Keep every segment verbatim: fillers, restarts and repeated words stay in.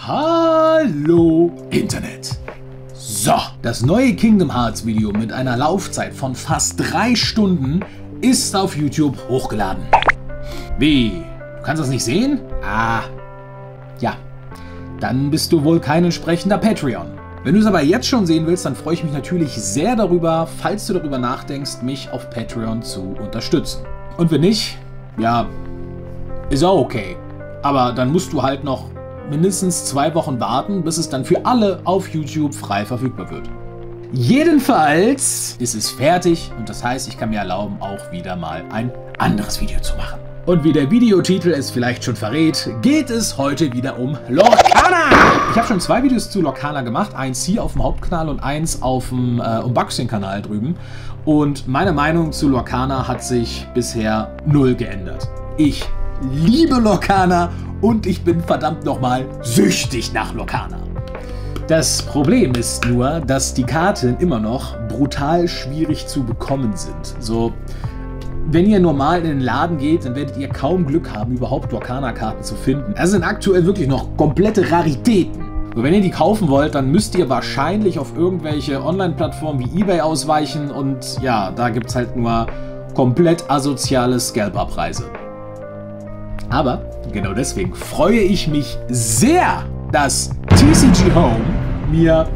Hallo Internet. So, das neue Kingdom Hearts Video mit einer Laufzeit von fast drei Stunden ist auf YouTube hochgeladen. Wie? Du kannst das nicht sehen? Ah, ja. Dann bist du wohl kein entsprechender Patreon. Wenn du es aber jetzt schon sehen willst, dann freue ich mich natürlich sehr darüber, falls du darüber nachdenkst, mich auf Patreon zu unterstützen. Und wenn nicht, ja, ist auch okay. Aber dann musst du halt noch mindestens zwei Wochen warten, bis es dann für alle auf YouTube frei verfügbar wird. Jedenfalls ist es fertig und das heißt, ich kann mir erlauben, auch wieder mal ein anderes Video zu machen. Und wie der Videotitel es vielleicht schon verrät, geht es heute wieder um Lorcana! Ich habe schon zwei Videos zu Lorcana gemacht, eins hier auf dem Hauptkanal und eins auf dem äh, Unboxing-Kanal drüben. Und meine Meinung zu Lorcana hat sich bisher null geändert. Ich liebe Lorcana und ich bin verdammt nochmal süchtig nach Lorcana. Das Problem ist nur, dass die Karten immer noch brutal schwierig zu bekommen sind. So, wenn ihr normal in den Laden geht, dann werdet ihr kaum Glück haben, überhaupt Lorcana-Karten zu finden. Das sind aktuell wirklich noch komplette Raritäten. Und wenn ihr die kaufen wollt, dann müsst ihr wahrscheinlich auf irgendwelche Online-Plattformen wie eBay ausweichen und ja, da gibt es halt nur komplett asoziale Scalper-Preise. Aber genau deswegen freue ich mich sehr, dass T C G Home mir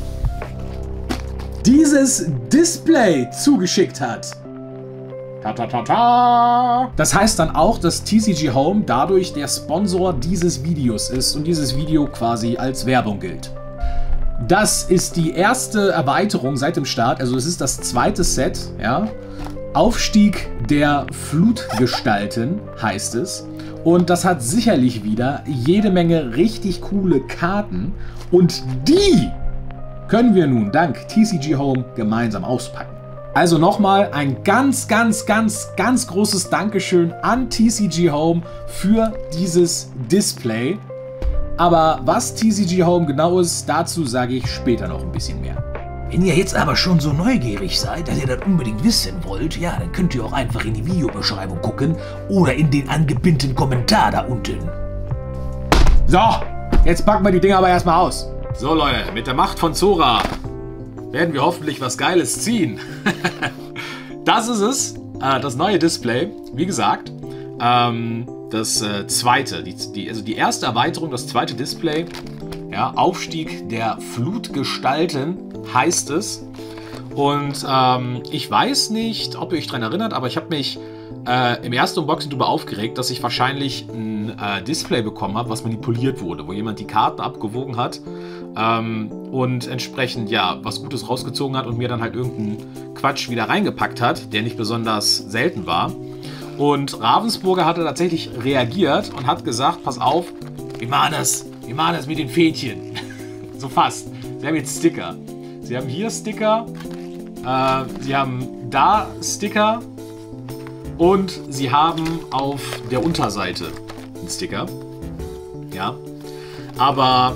dieses Display zugeschickt hat. Ta ta ta ta. Das heißt dann auch, dass T C G Home dadurch der Sponsor dieses Videos ist und dieses Video quasi als Werbung gilt. Das ist die erste Erweiterung seit dem Start, also es ist das zweite Set, ja. Aufstieg der Flutgestalten heißt es. Und das hat sicherlich wieder jede Menge richtig coole Karten. Und die können wir nun dank T C G Home gemeinsam auspacken. Also nochmal ein ganz, ganz, ganz, ganz großes Dankeschön an T C G Home für dieses Display. Aber was T C G Home genau ist, dazu sage ich später noch ein bisschen mehr. Wenn ihr jetzt aber schon so neugierig seid, dass ihr das unbedingt wissen wollt, ja, dann könnt ihr auch einfach in die Videobeschreibung gucken oder in den angepinnten Kommentar da unten. So, jetzt packen wir die Dinger aber erstmal aus. So Leute, mit der Macht von Zora werden wir hoffentlich was Geiles ziehen. Das ist es, äh, das neue Display. Wie gesagt, ähm, das äh, zweite, die, die, also die erste Erweiterung, das zweite Display, ja, Aufstieg der Flutgestalten heißt es. Und ähm, ich weiß nicht, ob ihr euch daran erinnert, aber ich habe mich äh, im ersten Unboxing darüber aufgeregt, dass ich wahrscheinlich ein äh, Display bekommen habe, was manipuliert wurde, wo jemand die Karten abgewogen hat ähm, und entsprechend ja was Gutes rausgezogen hat und mir dann halt irgendeinen Quatsch wieder reingepackt hat, der nicht besonders selten war. Und Ravensburger hatte tatsächlich reagiert und hat gesagt, pass auf, wir machen das, wir machen das mit den Fädchen. So fast. Sie haben jetzt Sticker. Sie haben hier Sticker, äh, sie haben da Sticker und sie haben auf der Unterseite einen Sticker. Ja, aber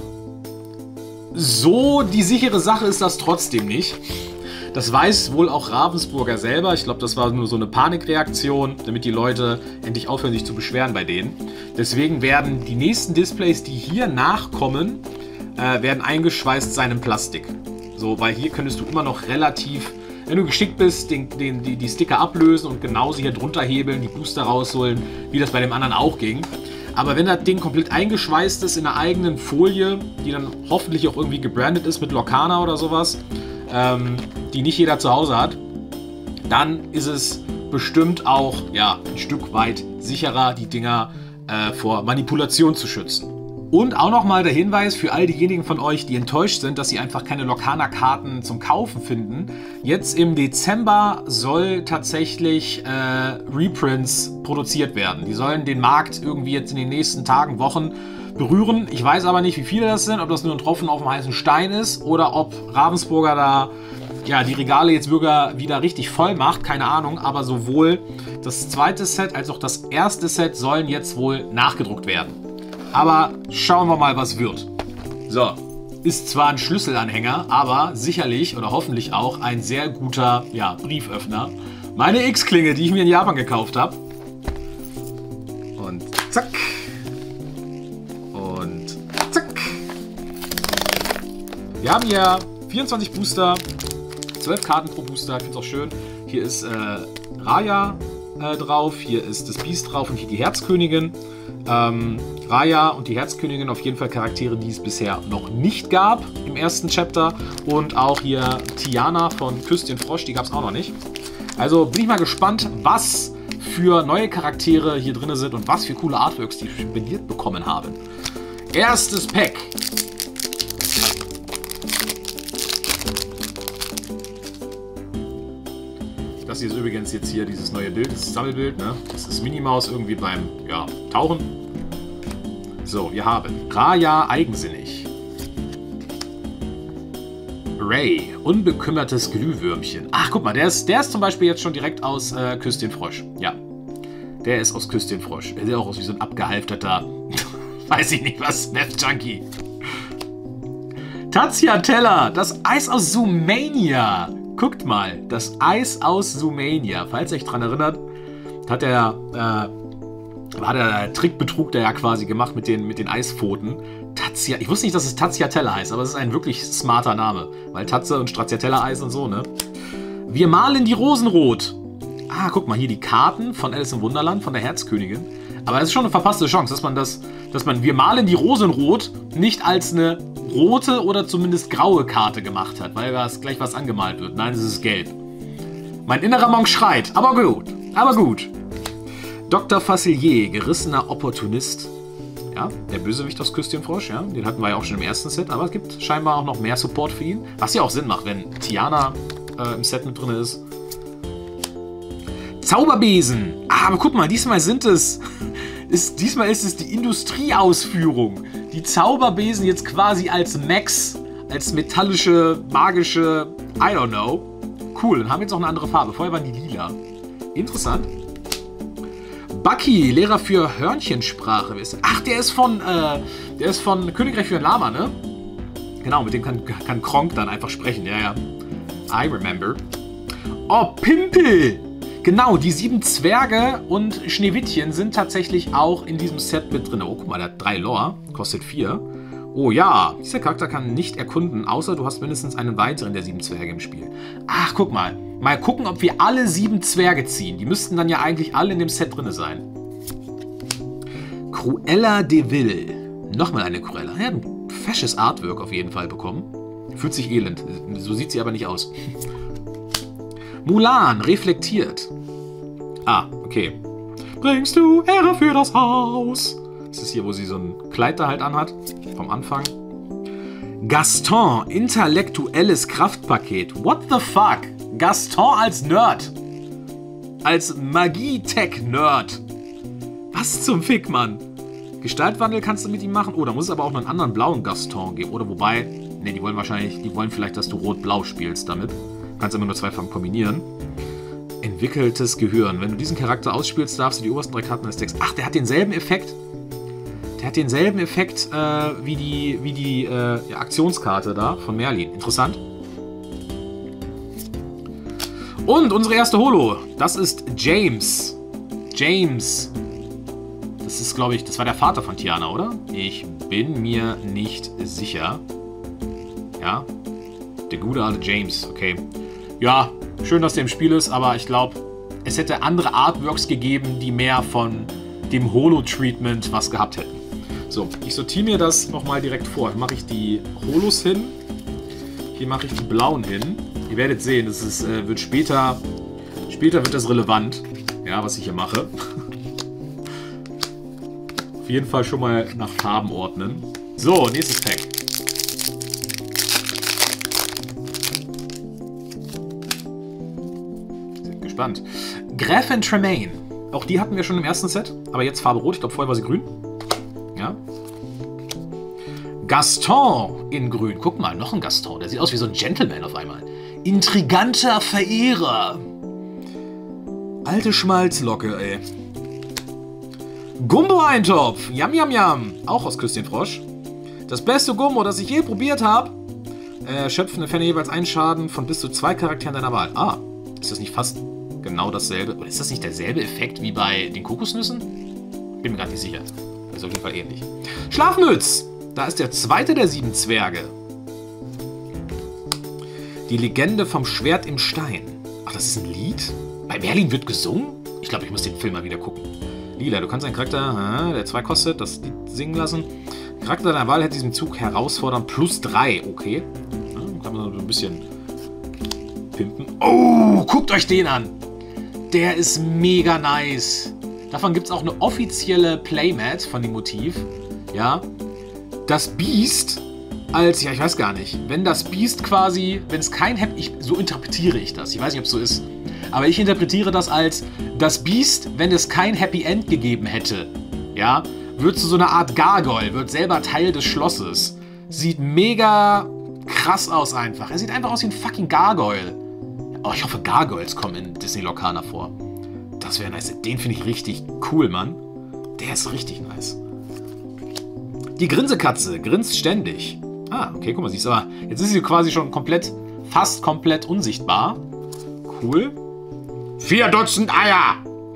so die sichere Sache ist das trotzdem nicht. Das weiß wohl auch Ravensburger selber. Ich glaube, das war nur so eine Panikreaktion, damit die Leute endlich aufhören, sich zu beschweren bei denen. Deswegen werden die nächsten Displays, die hier nachkommen, äh, werden eingeschweißt sein in Plastik. So, weil hier könntest du immer noch relativ, wenn du geschickt bist, den, den, die, die Sticker ablösen und genauso hier drunter hebeln, die Booster rausholen, wie das bei dem anderen auch ging. Aber wenn das Ding komplett eingeschweißt ist in einer eigenen Folie, die dann hoffentlich auch irgendwie gebrandet ist mit Lorcana oder sowas, ähm, die nicht jeder zu Hause hat, dann ist es bestimmt auch ja, ein Stück weit sicherer, die Dinger äh, vor Manipulation zu schützen. Und auch nochmal der Hinweis für all diejenigen von euch, die enttäuscht sind, dass sie einfach keine Lorcana-Karten zum Kaufen finden. Jetzt im Dezember soll tatsächlich äh, Reprints produziert werden. Die sollen den Markt irgendwie jetzt in den nächsten Tagen, Wochen berühren. Ich weiß aber nicht, wie viele das sind, ob das nur ein Tropfen auf dem heißen Stein ist oder ob Ravensburger da ja, die Regale jetzt wieder richtig voll macht. Keine Ahnung, aber sowohl das zweite Set als auch das erste Set sollen jetzt wohl nachgedruckt werden. Aber schauen wir mal, was wird. So, ist zwar ein Schlüsselanhänger, aber sicherlich oder hoffentlich auch ein sehr guter ja, Brieföffner. Meine X-Klinge, die ich mir in Japan gekauft habe. Und zack. Und zack. Wir haben hier vierundzwanzig Booster, zwölf Karten pro Booster, ich finde es auch schön. Hier ist äh, Raya äh, drauf, hier ist das Biest drauf und hier die Herzkönigin. Ähm, Raya und die Herzkönigin, auf jeden Fall Charaktere, die es bisher noch nicht gab im ersten Chapter. Und auch hier Tiana von Küss den Frosch, die gab es auch noch nicht. Also bin ich mal gespannt, was für neue Charaktere hier drin sind und was für coole Artworks die spendiert bekommen haben. Erstes Pack. Das hier ist übrigens jetzt hier dieses neue Bild, das Sammelbild, ne? Das ist Minnie Maus irgendwie beim, ja, Tauchen. So, wir haben Raya eigensinnig. Ray, unbekümmertes Glühwürmchen. Ach, guck mal, der ist, der ist zum Beispiel jetzt schon direkt aus äh, Küss den Frosch. Ja, der ist aus Küss den Frosch. Der sieht auch aus wie so ein abgehalfterter, weiß ich nicht was, Meth-Junkie. Tatsiatella, das Eis aus Zoomania. Guckt mal, das Eis aus Zoomania. Falls ihr euch daran erinnert, hat der, äh, war der Trickbetrug, der ja quasi gemacht mit den, mit den Eispfoten. Tazia, ich wusste nicht, dass es Tatsiatella heißt, aber es ist ein wirklich smarter Name. Weil Tatze und Stracciatella-Eis und so, ne? Wir malen die Rosen rot. Ah, guck mal, hier die Karten von Alice im Wunderland, von der Herzkönigin. Aber das ist schon eine verpasste Chance, dass man das, dass man Wir malen die Rosen rot nicht als eine rote oder zumindest graue Karte gemacht hat, weil was, gleich was angemalt wird. Nein, es ist gelb. Mein innerer Monk schreit, aber gut, aber gut. Doktor Facilier, gerissener Opportunist. Ja, der Bösewicht aus Küss den Frosch, ja, den hatten wir ja auch schon im ersten Set, aber es gibt scheinbar auch noch mehr Support für ihn, was ja auch Sinn macht, wenn Tiana äh, im Set mit drin ist. Zauberbesen. Ah, aber guck mal, diesmal sind es, ist, diesmal ist es die Industrieausführung. Die Zauberbesen jetzt quasi als Max, als metallische, magische, I don't know. Cool, dann haben wir jetzt auch eine andere Farbe. Vorher waren die lila. Interessant. Bucky, Lehrer für Hörnchensprache. Ach, der ist von, äh, der ist von Königreich für ein Lama, ne? Genau, mit dem kann, kann Kronk dann einfach sprechen. Ja, ja. I remember. Oh, Pimpel! Genau, die sieben Zwerge und Schneewittchen sind tatsächlich auch in diesem Set mit drin. Oh, guck mal, der hat drei Lore, kostet vier. Oh ja, dieser Charakter kann nicht erkunden, außer du hast mindestens einen weiteren der sieben Zwerge im Spiel. Ach, guck mal. Mal gucken, ob wir alle sieben Zwerge ziehen. Die müssten dann ja eigentlich alle in dem Set drin sein. Cruella de Vil. Nochmal eine Cruella. Ja, ein fesches Artwork auf jeden Fall bekommen. Fühlt sich elend. So sieht sie aber nicht aus. Mulan, reflektiert. Ah, okay. Bringst du Ehre für das Haus? Das ist hier, wo sie so ein Kleid da halt anhat. Vom Anfang. Gaston, intellektuelles Kraftpaket. What the fuck? Gaston als Nerd. Als Magie-Tech-Nerd. Was zum Fick, Mann? Gestaltwandel kannst du mit ihm machen. Oh, da muss es aber auch noch einen anderen blauen Gaston geben. Oder wobei, ne, die wollen wahrscheinlich, die wollen vielleicht, dass du rot-blau spielst damit. Du kannst immer nur zwei Farben kombinieren. Entwickeltes Gehirn. Wenn du diesen Charakter ausspielst, darfst du die obersten drei Karten des Decks. Ach, der hat denselben Effekt. Der hat denselben Effekt äh, wie die, wie die äh, ja, Aktionskarte da von Merlin. Interessant. Und unsere erste Holo. Das ist James. James. Das ist, glaube ich, das war der Vater von Tiana, oder? Ich bin mir nicht sicher. Ja. Der gute alte James. Okay. Ja, schön, dass der im Spiel ist, aber ich glaube, es hätte andere Artworks gegeben, die mehr von dem Holo-Treatment was gehabt hätten. So, ich sortiere mir das nochmal direkt vor. Hier mache ich die Holos hin. Hier mache ich die blauen hin. Ihr werdet sehen, das ist, äh, wird später, später wird das relevant, ja, was ich hier mache. Auf jeden Fall schon mal nach Farben ordnen. So, nächstes Pack. Sind gespannt. Gräfin Tremaine. Auch die hatten wir schon im ersten Set, aber jetzt Farbe Rot. Ich glaube, vorher war sie grün. Ja. Gaston in grün. Guck mal, noch ein Gaston. Der sieht aus wie so ein Gentleman auf einmal. Intriganter Verehrer. Alte Schmalzlocke, ey. Gumbo-Eintopf. Yam, yam, yam. Auch aus Küss den Frosch. Das beste Gumbo, das ich je probiert habe. Äh, schöpfen Ferne jeweils einen Schaden von bis zu zwei Charakteren deiner Wahl. Ah, ist das nicht fast genau dasselbe? Oder ist das nicht derselbe Effekt wie bei den Kokosnüssen? Bin mir gerade nicht sicher. Das ist auf jeden Fall ähnlich. Schlafmütz. Da ist der zweite der sieben Zwerge. Die Legende vom Schwert im Stein. Ach, das ist ein Lied? Bei Merlin wird gesungen? Ich glaube, ich muss den Film mal wieder gucken. Lila, du kannst einen Charakter, der zwei kostet, das Lied singen lassen. Charakter deiner Wahl hätte diesen Zug herausfordern. Plus drei, okay. Ja, kann man so ein bisschen pimpen. Oh, guckt euch den an. Der ist mega nice. Davon gibt es auch eine offizielle Playmat von dem Motiv. Ja. Das Biest als, ja, ich weiß gar nicht. Wenn das Biest quasi, wenn es kein Happy, ich, so interpretiere ich das. Ich weiß nicht, ob es so ist. Aber ich interpretiere das als, das Biest, wenn es kein Happy End gegeben hätte, ja, wird zu so einer Art Gargoyle, wird selber Teil des Schlosses. Sieht mega krass aus einfach. Er sieht einfach aus wie ein fucking Gargoyle. Oh, ich hoffe, Gargoyles kommen in Disney Lorcaner vor. Das wäre nice. Den finde ich richtig cool, Mann. Der ist richtig nice. Die Grinsekatze grinst ständig. Ah, okay, guck mal, siehst du, aber jetzt ist sie quasi schon komplett, fast komplett unsichtbar. Cool. Vier Dutzend Eier!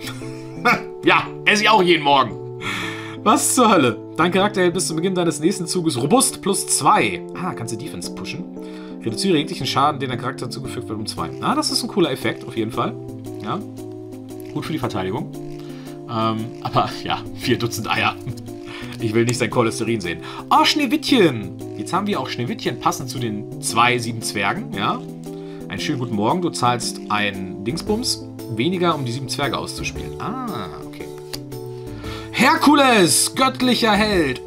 Ja, esse ich auch jeden Morgen. Was zur Hölle? Dein Charakter hält bis zum Beginn deines nächsten Zuges robust plus zwei. Ah, kannst du Defense pushen. Reduziere jeglichen Schaden, den dein Charakter zugefügt wird, um zwei. Ah, das ist ein cooler Effekt, auf jeden Fall. Ja. Gut für die Verteidigung. Ähm, aber ja, vier Dutzend Eier. Ich will nicht sein Cholesterin sehen. Oh, Schneewittchen! Jetzt haben wir auch Schneewittchen passend zu den zwei sieben Zwergen, ja. Einen schönen guten Morgen. Du zahlst ein Dingsbums weniger, um die sieben Zwerge auszuspielen. Ah, okay. Herkules! Göttlicher Held!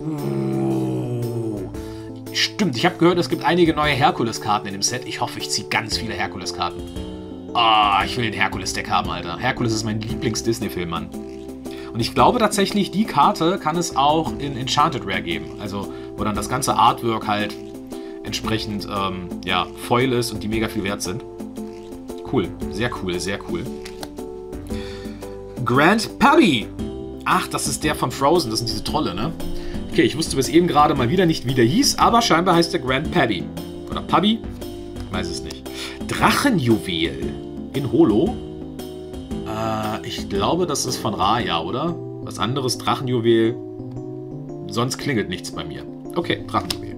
Uh. Stimmt, ich habe gehört, es gibt einige neue Herkules-Karten in dem Set. Ich hoffe, ich ziehe ganz viele Herkules-Karten. Ah, oh, ich will den Herkules-Deck haben, Alter. Herkules ist mein Lieblings-Disney-Film, Mann. Und ich glaube tatsächlich, die Karte kann es auch in Enchanted Rare geben. Also, wo dann das ganze Artwork halt entsprechend, ähm, ja, Foil ist und die mega viel wert sind. Cool. Sehr cool, sehr cool. Grand Pubby. Ach, das ist der von Frozen. Das sind diese Trolle, ne? Okay, ich wusste bis eben gerade mal wieder nicht, wie der hieß, aber scheinbar heißt der Grand Pubby. Oder Pubby? Ich weiß es nicht. Drachenjuwel. In Holo. Äh, ich glaube, das ist von Raya, oder? Was anderes, Drachenjuwel. Sonst klingelt nichts bei mir. Okay, Drachenjuwel.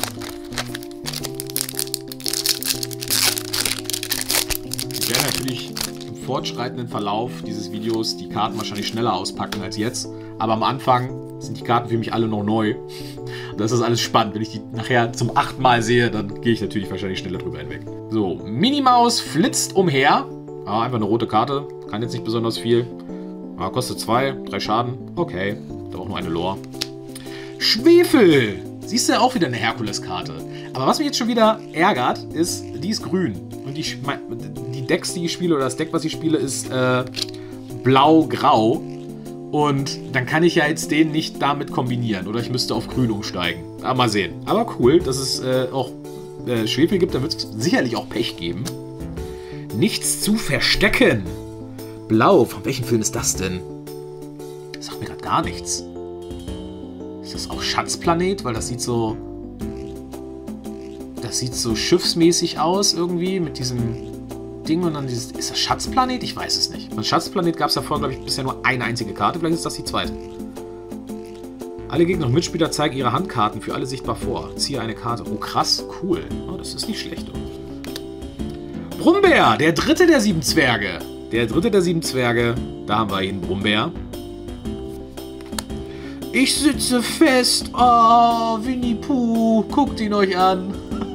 Ich werde natürlich im fortschreitenden Verlauf dieses Videos die Karten wahrscheinlich schneller auspacken als jetzt. Aber am Anfang sind die Karten für mich alle noch neu. Und das ist alles spannend. Wenn ich die nachher zum achten Mal sehe, dann gehe ich natürlich wahrscheinlich schneller drüber hinweg. So, Minimaus flitzt umher. Ah, einfach eine rote Karte. Kann jetzt nicht besonders viel. Ah, kostet zwei, drei Schaden. Okay, da auch nur eine Lore. Schwefel! Siehst du, auch wieder eine Herkules-Karte. Aber was mich jetzt schon wieder ärgert, ist, die ist grün. Und die, die Decks, die ich spiele, oder das Deck, was ich spiele, ist äh, blau-grau. Und dann kann ich ja jetzt den nicht damit kombinieren. Oder ich müsste auf grün umsteigen. Aber mal sehen. Aber cool, dass es äh, auch äh, Schwefel gibt. Da wird es sicherlich auch Pech geben. Nichts zu verstecken. Blau. Von welchem Film ist das denn? Das sagt mir gerade gar nichts. Ist das auch Schatzplanet? Weil das sieht so... Das sieht so schiffsmäßig aus irgendwie. Mit diesem Ding und dann dieses... Ist das Schatzplanet? Ich weiß es nicht. Von Schatzplanet gab es ja vorher, glaube ich, bisher nur eine einzige Karte. Vielleicht ist das die zweite. Alle Gegner und Mitspieler zeigen ihre Handkarten für alle sichtbar vor. Ziehe eine Karte. Oh, krass. Cool. Oh, das ist nicht schlecht. Brummbär, der dritte der sieben Zwerge. Der dritte der sieben Zwerge. Da haben wir ihn, Brummbär. Ich sitze fest. Oh, Winnie Pooh. Guckt ihn euch an.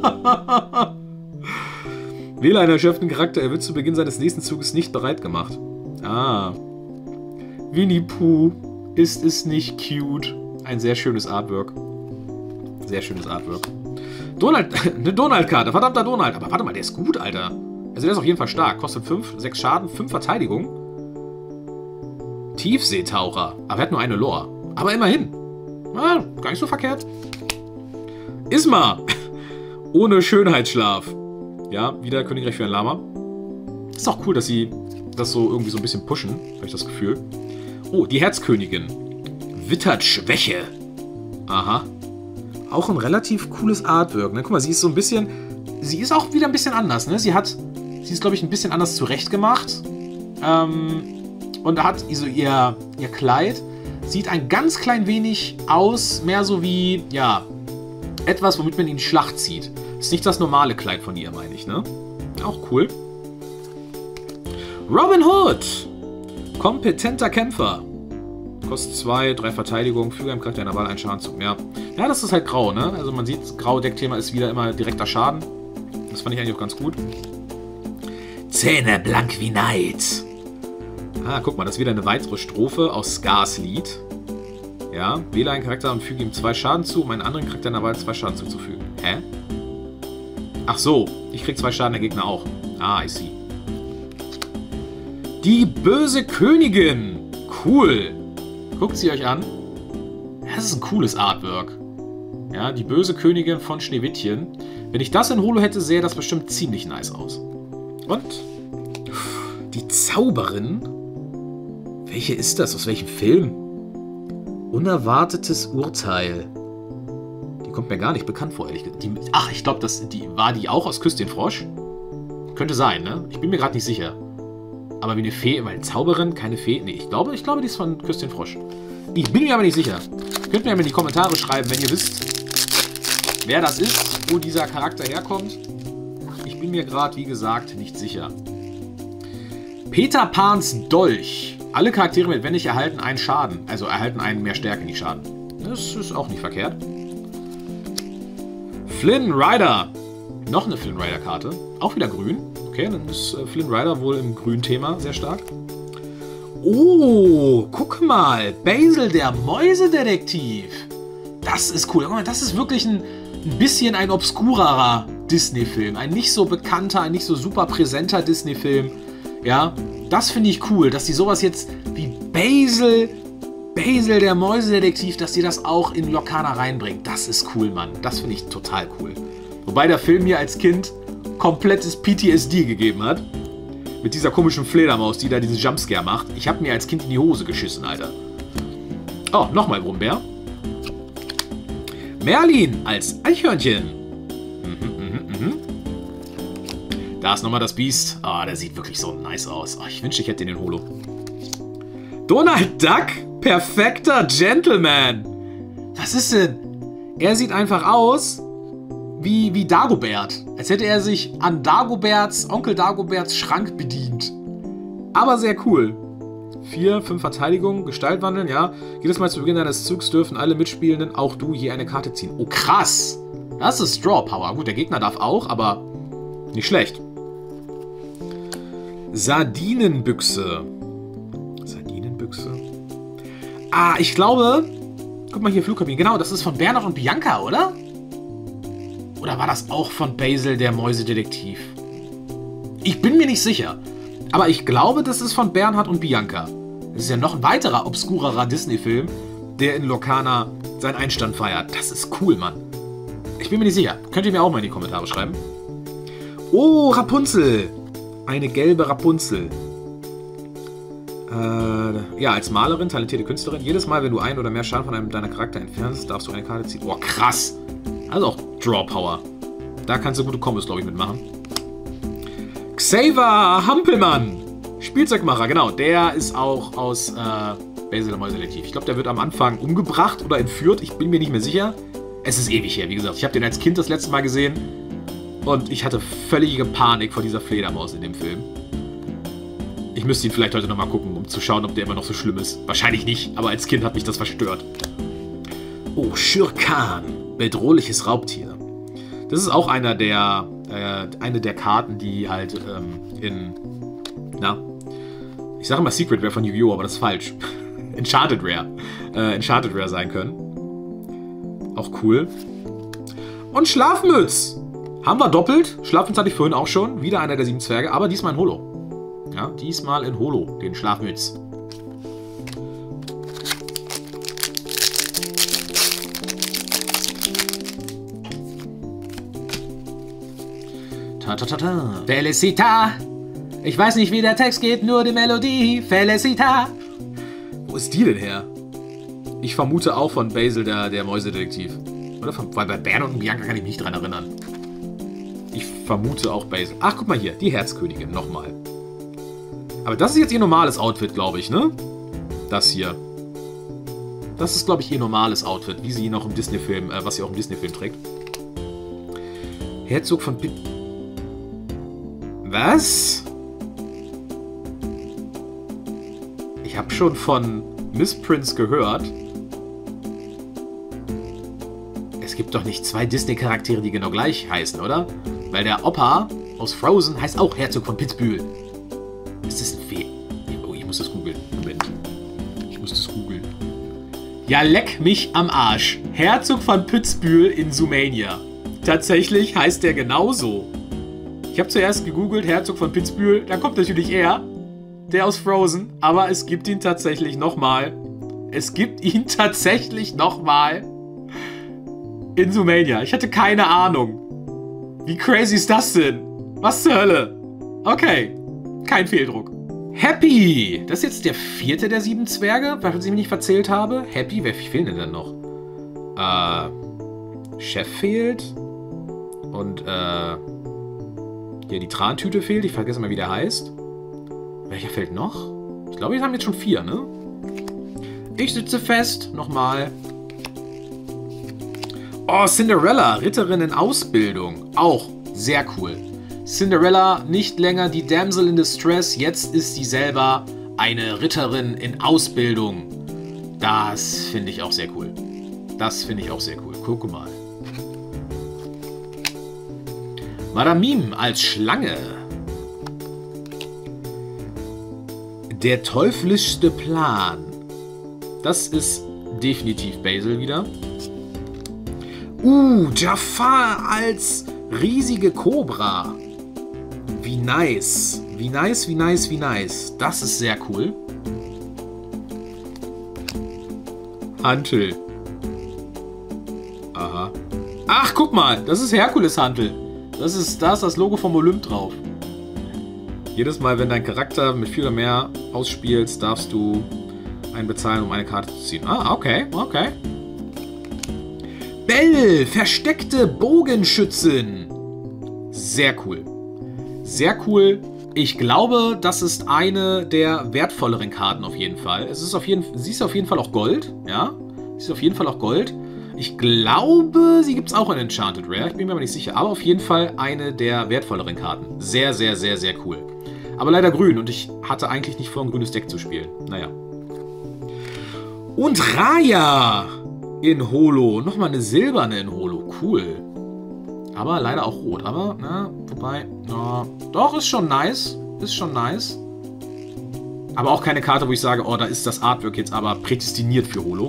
Wähle einen erschöpften Charakter. Er wird zu Beginn seines nächsten Zuges nicht bereit gemacht. Ah. Winnie Pooh. Ist es nicht cute? Ein sehr schönes Artwork. Sehr schönes Artwork. Donald, eine Donald-Karte. Verdammter Donald. Aber warte mal, der ist gut, Alter. Also der ist auf jeden Fall stark. Kostet fünf, sechs Schaden, fünf Verteidigung. Tiefseetaucher. Aber er hat nur eine Lore. Aber immerhin. Ah, gar nicht so verkehrt. Isma. Ohne Schönheitsschlaf. Ja, wieder Königreich für ein Lama. Ist auch cool, dass sie das so irgendwie so ein bisschen pushen. Habe ich das Gefühl. Oh, die Herzkönigin. Wittert Schwäche. Aha. Auch ein relativ cooles Artwork. Ne? Guck mal, sie ist so ein bisschen... Sie ist auch wieder ein bisschen anders. Ne? Sie hat... Sie ist, glaube ich, ein bisschen anders zurechtgemacht. Ähm, und hat so ihr, ihr Kleid. Sieht ein ganz klein wenig aus, mehr so wie, ja, etwas, womit man in die Schlacht zieht. Ist nicht das normale Kleid von ihr, meine ich, ne? Auch cool. Robin Hood. Kompetenter Kämpfer. Kostet zwei, drei Verteidigung, füge einem Charakter einer Wahl einen Schadenzug mehr. Ja, das ist halt grau, ne? Also man sieht, grau Deckthema ist wieder immer direkter Schaden. Das fand ich eigentlich auch ganz gut. Zähne blank wie Neid. Ah, guck mal, das ist wieder eine weitere Strophe aus Scars Lied. Ja, wähle einen Charakter und füge ihm zwei Schaden zu, um einen anderen Charakter einer Wahl zwei Schaden zuzufügen. Hä? Ach so, ich krieg zwei Schaden, der Gegner auch. Ah, I see. Die böse Königin. Cool. Guckt sie euch an. Das ist ein cooles Artwork. Ja, die böse Königin von Schneewittchen. Wenn ich das in Holo hätte, sähe das bestimmt ziemlich nice aus. Und die Zauberin. Welche ist das? Aus welchem Film? Unerwartetes Urteil. Die kommt mir gar nicht bekannt vor, ehrlich gesagt. Die, ach, ich glaube, die war die auch aus Küss den Frosch? Könnte sein, ne? Ich bin mir gerade nicht sicher. Aber wie eine Fee, weil Zauberin, keine Fee. Nee, ich glaube, ich glaube, die ist von Küss den Frosch. Ich bin mir aber nicht sicher. Könnt mir mal in die Kommentare schreiben, wenn ihr wisst, wer das ist, wo dieser Charakter herkommt. Ich bin mir gerade, wie gesagt, nicht sicher. Peter Pans Dolch. Alle Charaktere mit Wendig erhalten einen Schaden. Also erhalten einen mehr Stärke, nicht Schaden. Das ist auch nicht verkehrt. Flynn Rider. Noch eine Flynn Rider Karte. Auch wieder grün. Okay, dann ist äh, Flynn Rider wohl im grünen Thema sehr stark. Oh, guck mal. Basil, der Mäusedetektiv. Das ist cool. Guck mal, das ist wirklich ein, ein bisschen ein obskurerer Disney-Film. Ein nicht so bekannter, ein nicht so super präsenter Disney-Film. Ja, das finde ich cool, dass die sowas jetzt wie Basil, Basil, der Mäusedetektiv, dass die das auch in Lorcana reinbringt. Das ist cool, Mann. Das finde ich total cool. Wobei der Film mir als Kind komplettes P T S D gegeben hat. Mit dieser komischen Fledermaus, die da diesen Jumpscare macht. Ich habe mir als Kind in die Hose geschissen, Alter. Oh, nochmal Brummbär. Merlin als Eichhörnchen. Mhm, mhm, mhm. Da ist nochmal das Biest. Ah, oh, der sieht wirklich so nice aus. Oh, ich wünschte, ich hätte den in Holo. Donald Duck, perfekter Gentleman. Was ist denn? Er sieht einfach aus wie, wie Dagobert. Als hätte er sich an Dagoberts, Onkel Dagoberts Schrank bedient. Aber sehr cool. Vier, fünf Verteidigung, Gestalt wandeln, ja. Jedes Mal zu Beginn deines Zugs dürfen alle Mitspielenden, auch du, je eine Karte ziehen. Oh, krass. Das ist Straw Power. Gut, der Gegner darf auch, aber nicht schlecht. Sardinenbüchse. Sardinenbüchse. Ah, ich glaube... Guck mal hier, Flugkabine. Genau, das ist von Bernhard und Bianca, oder? Oder war das auch von Basil, der Mäusedetektiv? Ich bin mir nicht sicher. Aber ich glaube, das ist von Bernhard und Bianca. Das ist ja noch ein weiterer, obskurerer Disney-Film, der in Lorcana seinen Einstand feiert. Das ist cool, Mann. Ich bin mir nicht sicher. Könnt ihr mir auch mal in die Kommentare schreiben. Oh, Rapunzel. Eine gelbe Rapunzel. Äh, ja, als Malerin, talentierte Künstlerin. Jedes Mal, wenn du ein oder mehr Schaden von einem deiner Charakter entfernst, darfst du eine Karte ziehen. Oh, krass. Also auch Draw Power. Da kannst du gute Kombos, glaube ich, mitmachen. Xaver Hampelmann. Spielzeugmacher, genau. Der ist auch aus äh, Basil der Mäusedetektiv. Ich glaube, der wird am Anfang umgebracht oder entführt. Ich bin mir nicht mehr sicher. Es ist ewig her, wie gesagt. Ich habe den als Kind das letzte Mal gesehen. Und ich hatte völlige Panik vor dieser Fledermaus in dem Film. Ich müsste ihn vielleicht heute nochmal gucken, um zu schauen, ob der immer noch so schlimm ist. Wahrscheinlich nicht, aber als Kind hat mich das verstört. Oh, Schirkan. Bedrohliches Raubtier. Das ist auch einer der, äh, eine der Karten, die halt ähm, in, na, ich sage immer Secret Rare von Yu-Gi-Oh!, aber das ist falsch. Enchanted Rare. Äh, Enchanted Rare sein können. Auch cool. Und Schlafmütz. Haben wir doppelt. Schlafmütz hatte ich vorhin auch schon. Wieder einer der sieben Zwerge, aber diesmal in Holo. Ja, diesmal in Holo, den Schlafmütz. Ta ta ta ta. Felicita. Ich weiß nicht, wie der Text geht, nur die Melodie. Felicita. Wo ist die denn her? Ich vermute auch von Basil, der, der Mäusedetektiv. Oder von, weil bei Bernhard und Bianca kann ich mich nicht dran erinnern. Ich vermute auch Basil. Ach, guck mal hier. Die Herzkönigin. Nochmal. Aber das ist jetzt ihr normales Outfit, glaube ich, ne? Das hier. Das ist, glaube ich, ihr normales Outfit, wie sie noch im Disney-Film, äh, was sie auch im Disney-Film trägt. Herzog von Pit... Was? Ich habe schon von Missprints gehört. Es gibt doch nicht zwei Disney-Charaktere, die genau gleich heißen, oder? Weil der Opa aus Frozen heißt auch Herzog von Pitzbühel. Ist das ein Fehler? Oh, ich muss das googeln. Moment. Ich muss das googeln. Ja, leck mich am Arsch. Herzog von Pitzbühel in Zoomania. Tatsächlich heißt der genauso. Ich habe zuerst gegoogelt, Herzog von Pitzbühel. Da kommt natürlich er, der aus Frozen. Aber es gibt ihn tatsächlich nochmal. Es gibt ihn tatsächlich nochmal in Zoomania. Ich hatte keine Ahnung. Wie crazy ist das denn? Was zur Hölle? Okay. Kein Fehldruck. Happy! Das ist jetzt der vierte der sieben Zwerge, weil ich mich nicht verzählt habe. Happy? Wer fehlt denn dann noch? Äh. Chef fehlt. Und, äh. ja, die Trantüte fehlt. Ich vergesse mal, wie der heißt. Welcher fehlt noch? Ich glaube, wir haben jetzt schon vier, ne? Ich sitze fest. Nochmal. Oh, Cinderella, Ritterin in Ausbildung. Auch sehr cool. Cinderella, nicht länger die Damsel in Distress, jetzt ist sie selber eine Ritterin in Ausbildung. Das finde ich auch sehr cool. Das finde ich auch sehr cool. Guck mal. Madame Mim als Schlange. Der teuflischste Plan. Das ist definitiv Basil wieder. Uh, Jafar als riesige Kobra. Wie nice. Wie nice, wie nice, wie nice. Das ist sehr cool. Hantel. Aha. Ach, guck mal. Das ist Herkules Hantel. Das ist, da ist das Logo vom Olymp drauf. Jedes Mal, wenn dein Charakter mit viel oder mehr ausspielst, darfst du einen bezahlen, um eine Karte zu ziehen. Ah, okay, okay. Belle, versteckte Bogenschützin. Sehr cool. Sehr cool. Ich glaube, das ist eine der wertvolleren Karten auf jeden Fall. Es ist auf jeden, sie ist auf jeden Fall auch Gold. Ja, sie ist auf jeden Fall auch Gold. Ich glaube, sie gibt es auch in Enchanted Rare. Ich bin mir aber nicht sicher. Aber auf jeden Fall eine der wertvolleren Karten. Sehr, sehr, sehr, sehr cool. Aber leider grün. Und ich hatte eigentlich nicht vor, ein grünes Deck zu spielen. Naja. Und Raya in Holo. Nochmal eine silberne in Holo. Cool. Aber leider auch rot. Aber, na, wobei, na, doch, ist schon nice. Ist schon nice. Aber auch keine Karte, wo ich sage, oh, da ist das Artwork jetzt aber prädestiniert für Holo.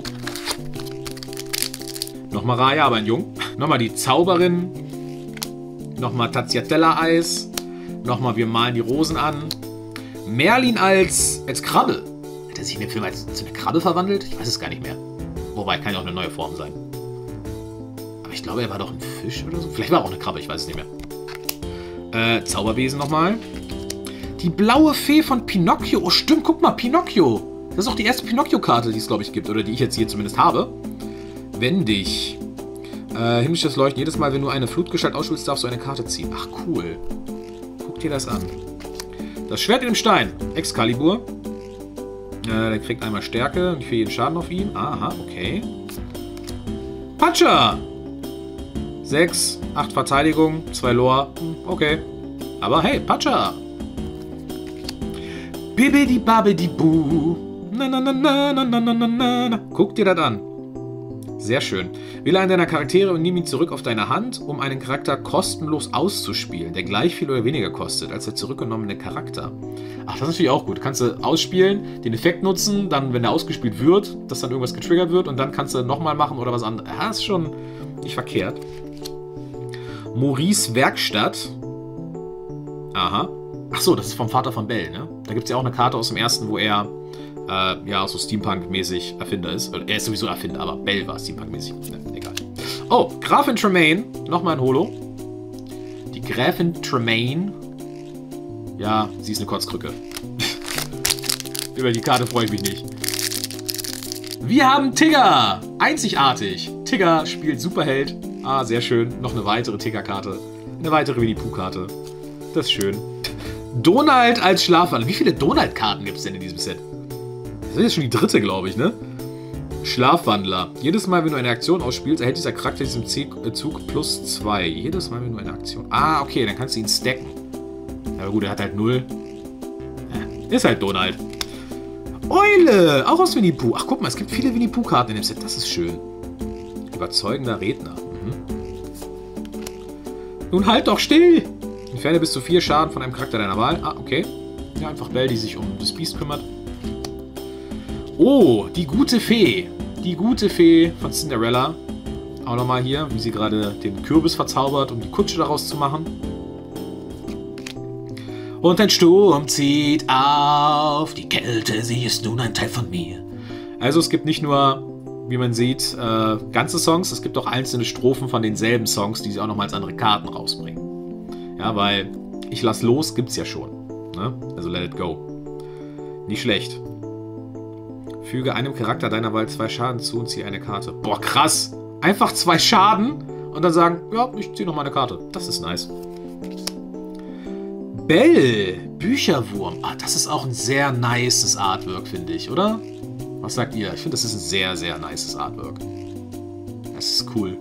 Nochmal Raya, aber ein Jung. Nochmal die Zauberin. Nochmal Taziatella-Eis. Nochmal wir malen die Rosen an. Merlin als, als Krabbe. Hat er sich in dem Film als zu einer Krabbe verwandelt? Ich weiß es gar nicht mehr. Wobei, kann ja auch eine neue Form sein. Aber ich glaube, er war doch ein Fisch oder so. Vielleicht war er auch eine Krabbe, ich weiß es nicht mehr. Äh, Zauberwesen nochmal. Die blaue Fee von Pinocchio. Oh, stimmt, guck mal, Pinocchio. Das ist auch die erste Pinocchio-Karte, die es, glaube ich, gibt. Oder die ich jetzt hier zumindest habe. Wendig. Äh, himmlisches Leuchten. Jedes Mal, wenn du eine Flutgestalt ausspielst, darfst du eine Karte ziehen. Ach, cool. Guck dir das an. Das Schwert in dem Stein. Excalibur. Äh, der kriegt einmal Stärke. Und für jeden Schaden auf ihn. Aha, okay. Pacha! sechs, acht Verteidigung, zwei Lore. Okay. Aber hey, Pacha! Bibidi babidi bu. Na na na na na na na na na. Guck dir das an. Sehr schön. Wähle einen deiner Charaktere und nimm ihn zurück auf deine Hand, um einen Charakter kostenlos auszuspielen, der gleich viel oder weniger kostet als der zurückgenommene Charakter. Ach, das ist natürlich auch gut. Kannst du ausspielen, den Effekt nutzen, dann, wenn er ausgespielt wird, dass dann irgendwas getriggert wird und dann kannst du nochmal machen oder was anderes. Ja, ist schon nicht verkehrt. Maurice Werkstatt. Aha. Ach so, das ist vom Vater von Belle, ne? Da gibt es ja auch eine Karte aus dem ersten, wo er Äh, ja, so Steampunk-mäßig Erfinder ist. Er ist sowieso Erfinder, aber Belle war Steampunk-mäßig. Ne, egal. Oh, Gräfin Tremaine. Nochmal ein Holo. Die Gräfin Tremaine. Ja, sie ist eine Kotzkrücke. Über die Karte freue ich mich nicht. Wir haben Tigger. Einzigartig. Tigger spielt Superheld. Ah, sehr schön. Noch eine weitere Tigger-Karte. Eine weitere Winnie-Pooh-Karte. Das ist schön. Donald als Schlafwandler. Wie viele Donald-Karten gibt es denn in diesem Set? Das ist jetzt schon die dritte, glaube ich, ne? Schlafwandler. Jedes Mal, wenn du eine Aktion ausspielst, erhält dieser Charakter in diesem Zug plus zwei. Jedes Mal, wenn du eine Aktion... Ah, okay, dann kannst du ihn stacken. Aber gut, er hat halt null. Ja, ist halt Donald. Eule! Auch aus Winnie Pooh. Ach, guck mal, es gibt viele Winnie Pooh-Karten in dem Set. Das ist schön. Überzeugender Redner. Mhm. Nun halt doch still! Entferne bis zu vier Schaden von einem Charakter deiner Wahl. Ah, okay. Ja, einfach Belle, die sich um das Biest kümmert. Oh, die gute Fee. Die gute Fee von Cinderella. Auch nochmal hier, wie sie gerade den Kürbis verzaubert, um die Kutsche daraus zu machen. Und ein Sturm zieht auf, die Kälte, sie ist nun ein Teil von mir. Also es gibt nicht nur, wie man sieht, äh, ganze Songs, es gibt auch einzelne Strophen von denselben Songs, die sie auch nochmal als andere Karten rausbringen. Ja, weil Ich lass los gibt's ja schon. Ne? Also Let It Go. Nicht schlecht. Füge einem Charakter deiner Wahl zwei Schaden zu und ziehe eine Karte. Boah, krass. Einfach zwei Schaden und dann sagen, ja, ich ziehe noch mal eine Karte. Das ist nice. Belle, Bücherwurm. Ah, das ist auch ein sehr nices Artwork, finde ich, oder? Was sagt ihr? Ich finde, das ist ein sehr, sehr nices Artwork. Das ist cool.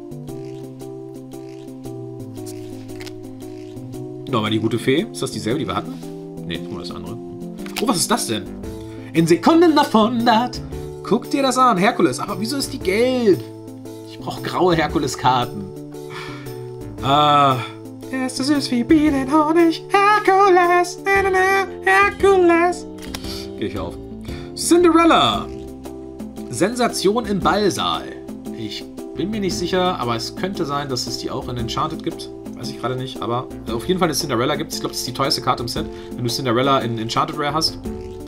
Nochmal die gute Fee. Ist das dieselbe, die wir hatten? Nee, guck mal, das andere. Oh, was ist das denn? In Sekunden davon hat. Guck dir das an. Herkules. Aber wieso ist die gelb? Ich brauche graue Herkules-Karten. Ah. Er ist so süß wie Bienen Honig. Herkules. Na, na, na, Herkules. Geh ich auf. Cinderella. Sensation im Ballsaal. Ich bin mir nicht sicher, aber es könnte sein, dass es die auch in Enchanted gibt. Weiß ich gerade nicht, aber auf jeden Fall eine Cinderella gibt es. Ich glaube, das ist die teuerste Karte im Set, wenn du Cinderella in Enchanted Rare hast.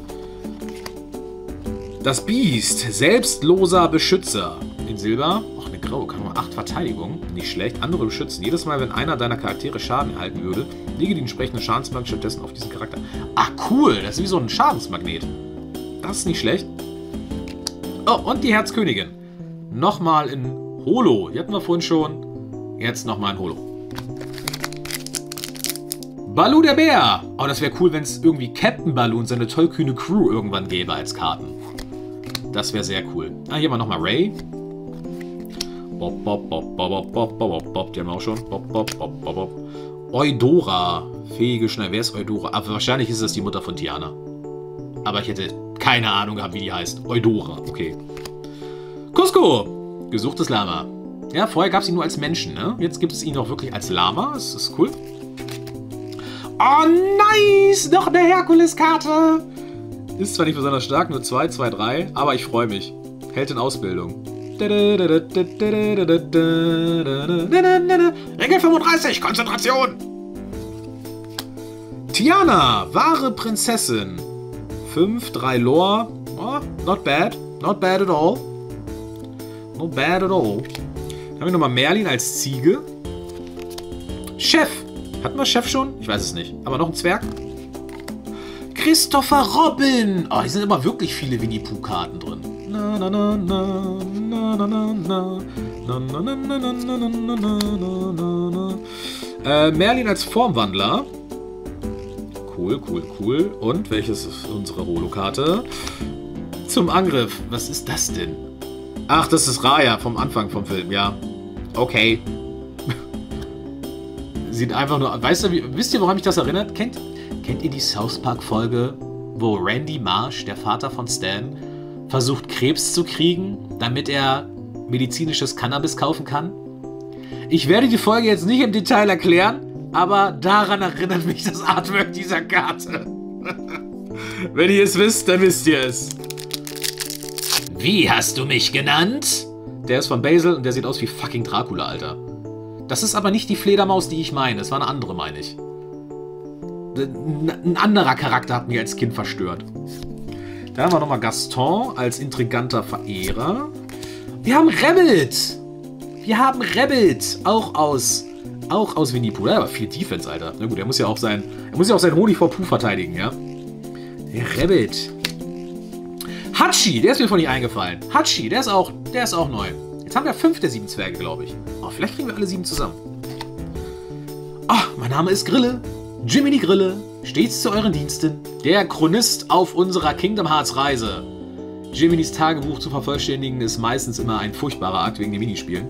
Das Biest, selbstloser Beschützer. In Silber, ach, eine graue, kann nur acht Verteidigung. Nicht schlecht. Andere beschützen. Jedes Mal, wenn einer deiner Charaktere Schaden erhalten würde, lege die entsprechende Schadensmarke stattdessen auf diesen Charakter. Ach, cool. Das ist wie so ein Schadensmagnet. Das ist nicht schlecht. Oh, und die Herzkönigin. Nochmal in Holo. Die hatten wir vorhin schon. Jetzt nochmal in Holo. Baloo der Bär. Oh, das wäre cool, wenn es irgendwie Captain Baloo und seine tollkühne Crew irgendwann gäbe als Karten. Das wäre sehr cool. Ah, hier mal nochmal Ray. Bob, bob, bob, bob, bob, bob, bob, bob. Die haben wir auch schon. Bob, bob, bob, bob, bob. Eudora. Fähige Schnell. Wer ist Eudora? Aber wahrscheinlich ist das die Mutter von Tiana. Aber ich hätte keine Ahnung gehabt, wie die heißt. Eudora. Okay. Cusco. Gesuchtes Lama. Ja, vorher gab es ihn nur als Menschen, ne? Jetzt gibt es ihn auch wirklich als Lama. Das ist cool. Oh, nice! Noch eine Herkules-Karte! Ist zwar nicht besonders stark, nur zwei, zwei, drei, aber ich freue mich. Held in Ausbildung. Regel fünfunddreißig, Konzentration! Tiana, wahre Prinzessin. fünf, drei Lore. Oh, not bad. Not bad at all. Not bad at all. Dann haben wir nochmal Merlin als Ziege. Chef. Hatten wir Chef schon? Ich weiß es nicht. Aber noch ein Zwerg. Christopher Robin. Oh, hier sind immer wirklich viele Winnie Pooh Karten drin. Na na na na na na na na na na na na na na na na na. Äh, Merlin als Formwandler. Cool, cool, cool. Und welches ist unsere Holo-Karte? Zum Angriff. Was ist das denn? Ach, das ist Raya vom Anfang vom Film, ja. Okay. Sieht einfach nur... Weißt du, wie, wisst ihr, woran mich das erinnert? Kennt, kennt ihr die South Park-Folge, wo Randy Marsh, der Vater von Stan, versucht, Krebs zu kriegen, damit er medizinisches Cannabis kaufen kann? Ich werde die Folge jetzt nicht im Detail erklären, aber daran erinnert mich das Artwork dieser Karte. Wenn ihr es wisst, dann wisst ihr es. Wie hast du mich genannt? Der ist von Basil und der sieht aus wie fucking Dracula, Alter. Das ist aber nicht die Fledermaus, die ich meine. Das war eine andere, meine ich. Ein anderer Charakter hat mich als Kind verstört. Da haben wir nochmal Gaston als intriganter Verehrer. Wir haben Rabbit. Wir haben Rabbit. Auch aus... Auch aus Winnie Pooh. Ja, aber viel Defense, Alter. Na gut, er muss ja auch sein... Er muss ja auch sein Honig vor Pooh verteidigen, ja? Der Rabbit. Hatschi, der ist mir vorhin nicht eingefallen. Hatschi, der ist auch... Der ist auch neu. Jetzt haben wir fünf der sieben Zwerge, glaube ich. Oh, vielleicht kriegen wir alle sieben zusammen. Ah, oh, mein Name ist Grille. Jiminy Grille. Stets zu euren Diensten. Der Chronist auf unserer Kingdom Hearts Reise. Jiminy's Tagebuch zu vervollständigen ist meistens immer ein furchtbarer Akt wegen den Minispielen.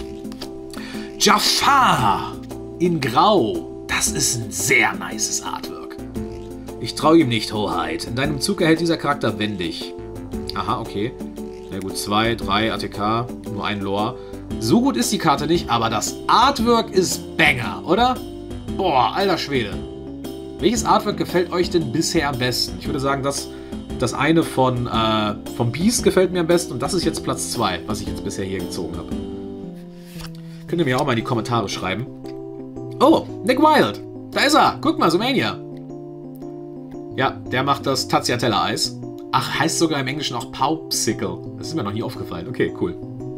Jafar in Grau. Das ist ein sehr nices Artwork. Ich traue ihm nicht, Hoheit. In deinem Zug erhält dieser Charakter wendig. Aha, okay. Na gut, zwei, drei A T K, nur ein Lore. So gut ist die Karte nicht, aber das Artwork ist Banger, oder? Boah, alter Schwede. Welches Artwork gefällt euch denn bisher am besten? Ich würde sagen, das, das eine von äh, vom Beast gefällt mir am besten und das ist jetzt Platz zwei, was ich jetzt bisher hier gezogen habe. Könnt ihr mir auch mal in die Kommentare schreiben. Oh, Nick Wild. Da ist er. Guck mal, Sumania. Ja, der macht das Tatsiatella-Eis. Ach, heißt sogar im Englischen auch Popsicle. Das ist mir noch nie aufgefallen. Okay, cool.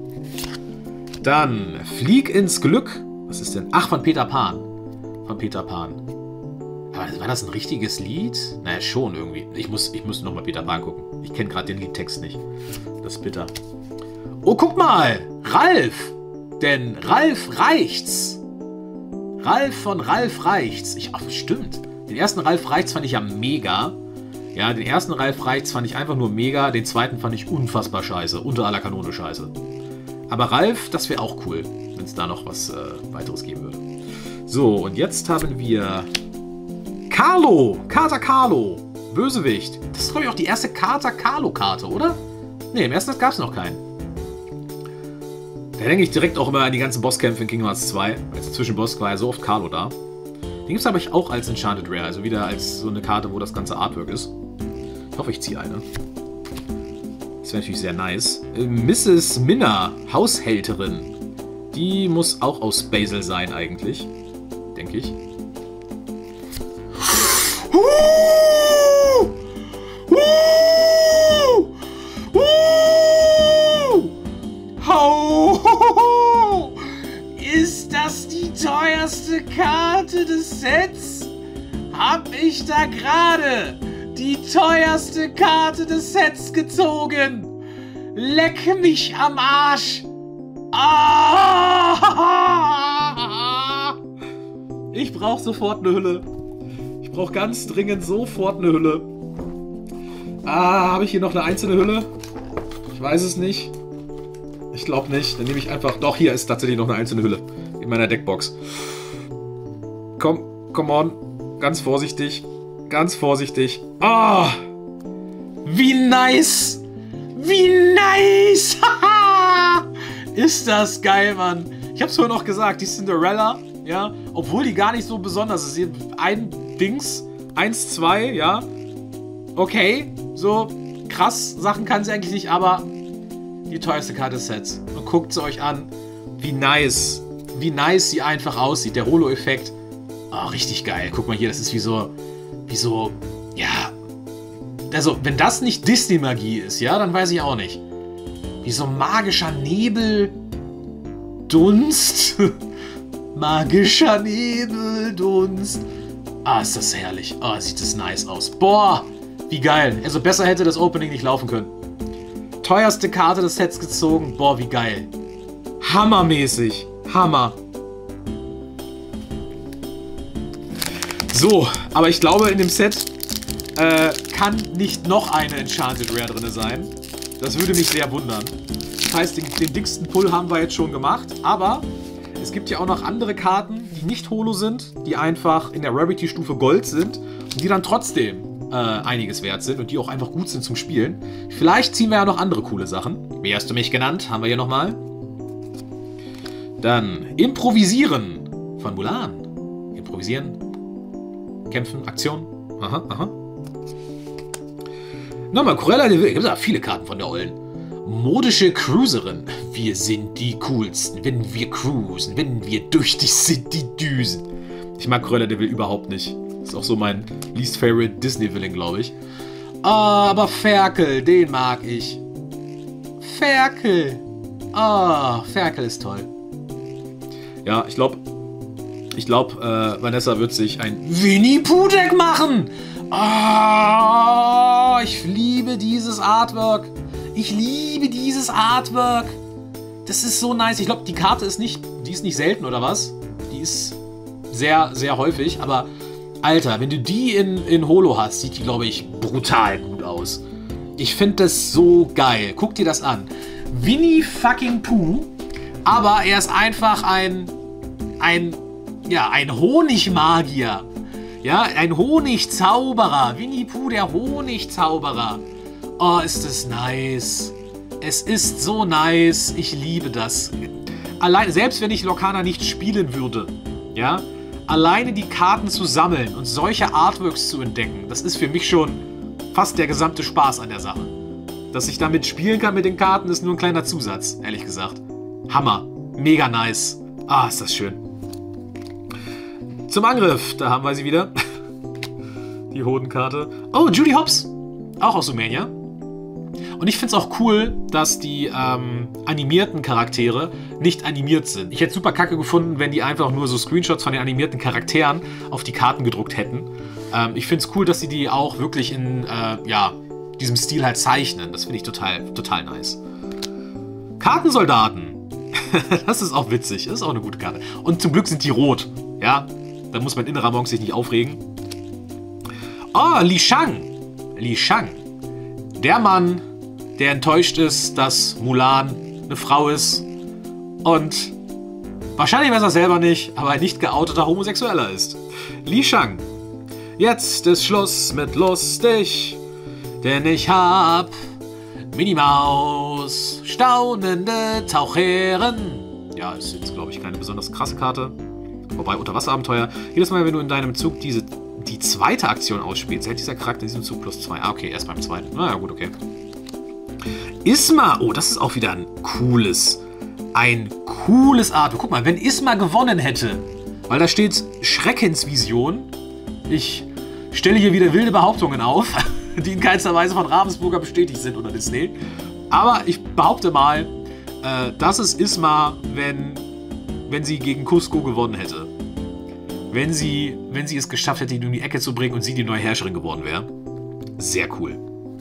Dann Flieg ins Glück. Was ist denn? Ach, von Peter Pan. Von Peter Pan. Aber war das ein richtiges Lied? Naja, schon irgendwie. Ich muss, ich muss nochmal Peter Pan gucken. Ich kenne gerade den Liedtext nicht. Das ist bitter. Oh, guck mal! Ralf! Denn Ralf reicht's. Ralf von Ralf reicht's. Ich, ach, stimmt. Den ersten Ralf reicht's fand ich ja mega. Ja, den ersten Ralf reicht's fand ich einfach nur mega. Den zweiten fand ich unfassbar scheiße. Unter aller Kanone scheiße. Aber Ralf, das wäre auch cool, wenn es da noch was äh, weiteres geben würde. So, und jetzt haben wir Carlo. Kater Carlo. Bösewicht. Das ist, glaube ich, auch die erste Kater Carlo-Karte, oder? Ne, im ersten gab es noch keinen. Da denke ich direkt auch immer an die ganzen Bosskämpfe in Kingdom Hearts zwei. Als Zwischenboss war ja so oft Carlo da. Den gibt es aber auch als Enchanted Rare, also wieder als so eine Karte, wo das ganze Artwork ist. Ich hoffe, ich ziehe eine. Das wäre natürlich sehr nice. Äh, Misses Minna, Haushälterin. Die muss auch aus Basil sein eigentlich. Denke ich. Ist das die teuerste Karte des Sets? Hab ich da gerade die teuerste Karte des Sets gezogen? Leck mich am Arsch! Ah! Ich brauche sofort eine Hülle. Ich brauche ganz dringend sofort eine Hülle. Ah, habe ich hier noch eine einzelne Hülle? Ich weiß es nicht. Ich glaube nicht. Dann nehme ich einfach... Doch, hier ist tatsächlich noch eine einzelne Hülle. In meiner Deckbox. Komm, come on. Ganz vorsichtig. Ganz vorsichtig. Ah! Wie nice! Wie nice! Ist das geil, Mann. Ich hab's vorhin noch gesagt, die Cinderella, ja, obwohl die gar nicht so besonders ist. Ein Dings, eins, zwei, ja. Okay, so krass Sachen kann sie eigentlich nicht, aber die teuerste Karte des Sets. Und guckt sie euch an, wie nice, wie nice sie einfach aussieht. Der Holo-Effekt, oh, richtig geil. Guck mal hier, das ist wie so, wie so, ja, also wenn das nicht Disney-Magie ist, ja, dann weiß ich auch nicht. Wie so magischer Nebel, Dunst, magischer Nebel, Dunst. Ah, ist das herrlich. Ah, sieht das nice aus. Boah, wie geil. Also besser hätte das Opening nicht laufen können. Teuerste Karte des Sets gezogen. Boah, wie geil. Hammermäßig. Hammer. So, aber ich glaube, in dem Set äh, kann nicht noch eine Enchanted Rare drin sein. Das würde mich sehr wundern. Das heißt, den, den dicksten Pull haben wir jetzt schon gemacht. Aber es gibt ja auch noch andere Karten, die nicht Holo sind, die einfach in der Rarity-Stufe Gold sind und die dann trotzdem äh, einiges wert sind und die auch einfach gut sind zum Spielen. Vielleicht ziehen wir ja noch andere coole Sachen. Wie hast du mich genannt? Haben wir hier nochmal. Dann Improvisieren von Mulan. Improvisieren. Kämpfen. Aktion. Aha, aha. Nochmal, Cruella de Vil. Es gibt ja viele Karten von der Ollen. Modische Cruiserin. Wir sind die coolsten, wenn wir cruisen, wenn wir durch die City düsen. Ich mag Cruella de Vil überhaupt nicht. Ist auch so mein least favorite Disney-Villain, glaube ich. Aber Ferkel, den mag ich. Ferkel. Ah, Ferkel ist toll. Ja, ich glaube, ich glaube, äh, Vanessa wird sich ein Winnie-Pooh-Deck machen. Ah, ich liebe dieses Artwork. Ich liebe dieses Artwork. Das ist so nice. Ich glaube, die Karte ist nicht, die ist nicht selten oder was? Die ist sehr, sehr häufig. Aber, Alter, wenn du die in, in Holo hast, sieht die, glaube ich, brutal gut aus. Ich finde das so geil. Guck dir das an. Winnie fucking Pooh, aber er ist einfach ein, ein, ja, ein Honigmagier. Ja, ein Honigzauberer. Winnie Pooh, der Honigzauberer. Oh, ist das nice. Es ist so nice. Ich liebe das. Allein, selbst wenn ich Lorcana nicht spielen würde, ja, alleine die Karten zu sammeln und solche Artworks zu entdecken, das ist für mich schon fast der gesamte Spaß an der Sache. Dass ich damit spielen kann mit den Karten, ist nur ein kleiner Zusatz, ehrlich gesagt. Hammer. Mega nice. Ah, ist das schön. Zum Angriff, da haben wir sie wieder. Die Hodenkarte. Oh, Judy Hopps. Auch aus Sumania. Und ich finde es auch cool, dass die ähm, animierten Charaktere nicht animiert sind. Ich hätte es super kacke gefunden, wenn die einfach nur so Screenshots von den animierten Charakteren auf die Karten gedruckt hätten. Ähm, ich finde es cool, dass sie die auch wirklich in äh, ja, diesem Stil halt zeichnen. Das finde ich total, total nice. Kartensoldaten. Das ist auch witzig. Das ist auch eine gute Karte. Und zum Glück sind die rot. Ja, da muss mein innerer Monk sich nicht aufregen. Oh, Li Shang. Li Shang. Der Mann, der enttäuscht ist, dass Mulan eine Frau ist und wahrscheinlich weiß er selber nicht, aber ein nicht geouteter Homosexueller ist. Li Shang. Jetzt ist Schluss mit lustig, denn ich hab Minnie Maus, staunende Taucherin. Ja, ist jetzt, glaube ich, keine besonders krasse Karte. Wobei, Unterwasserabenteuer. Jedes Mal, wenn du in deinem Zug diese, die zweite Aktion ausspielst, hält dieser Charakter in diesem Zug plus zwei. Ah, okay, erst beim zweiten. Na ja, gut, okay. Isma. Oh, das ist auch wieder ein cooles, ein cooles Art. Guck mal, wenn Isma gewonnen hätte, weil da steht Schreckensvision. Ich stelle hier wieder wilde Behauptungen auf, die in keinster Weise von Ravensburger bestätigt sind oder Disney. Aber ich behaupte mal, äh, das ist Isma, wenn, wenn sie gegen Cusco gewonnen hätte. Wenn sie, wenn sie es geschafft hätte, ihn um die Ecke zu bringen und sie die neue Herrscherin geworden wäre. Sehr cool.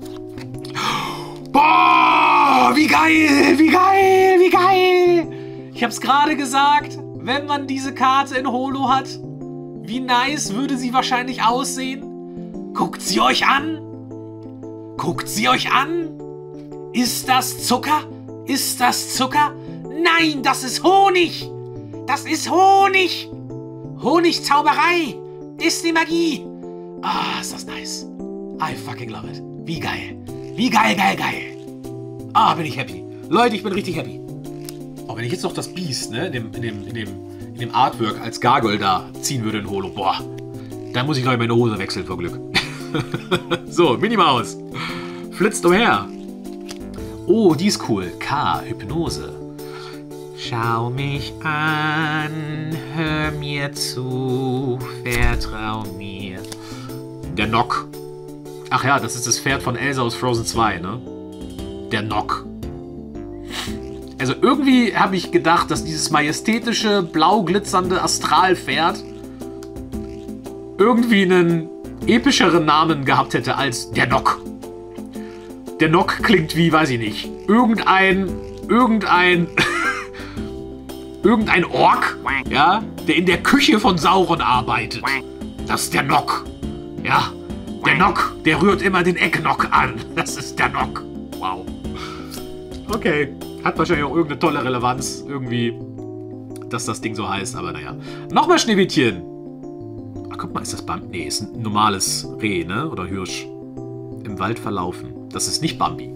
Boah, wie geil, wie geil, wie geil. Ich hab's gerade gesagt, wenn man diese Karte in Holo hat, wie nice würde sie wahrscheinlich aussehen. Guckt sie euch an. Guckt sie euch an. Ist das Zucker? Ist das Zucker? Nein, das ist Honig. Das ist Honig. Honigzauberei. Disney-Magie. Ah, ist das nice. I fucking love it. Wie geil. Wie geil, geil, geil. Ah, bin ich happy. Leute, ich bin richtig happy. Auch wenn ich jetzt noch das Biest, ne, in dem, in dem, in dem, in dem Artwork als Gargoyle da ziehen würde in Holo. Boah. Dann muss ich, glaube ich, meine Hose wechseln vor Glück. So, Minnie Maus. Flitzt umher. Oh, die ist cool. K, Hypnose. Schau mich an, hör mir zu, vertrau mir. Der Nock. Ach ja, das ist das Pferd von Elsa aus Frozen zwei, ne? Der Nock. Also irgendwie habe ich gedacht, dass dieses majestätische, blau glitzernde Astralpferd irgendwie einen epischeren Namen gehabt hätte als der Nock. Der Nock klingt wie, weiß ich nicht, irgendein, irgendein, irgendein Ork, ja, der in der Küche von Sauron arbeitet. Das ist der Nock. Ja, der Nock, der rührt immer den Ecknock an. Das ist der Nock. Wow. Okay. Hat wahrscheinlich auch irgendeine tolle Relevanz, irgendwie, dass das Ding so heißt, aber naja. Nochmal Schneewittchen. Ach, guck mal, ist das Bambi? Nee, ist ein normales Reh, ne? Oder Hirsch. Im Wald verlaufen. Das ist nicht Bambi.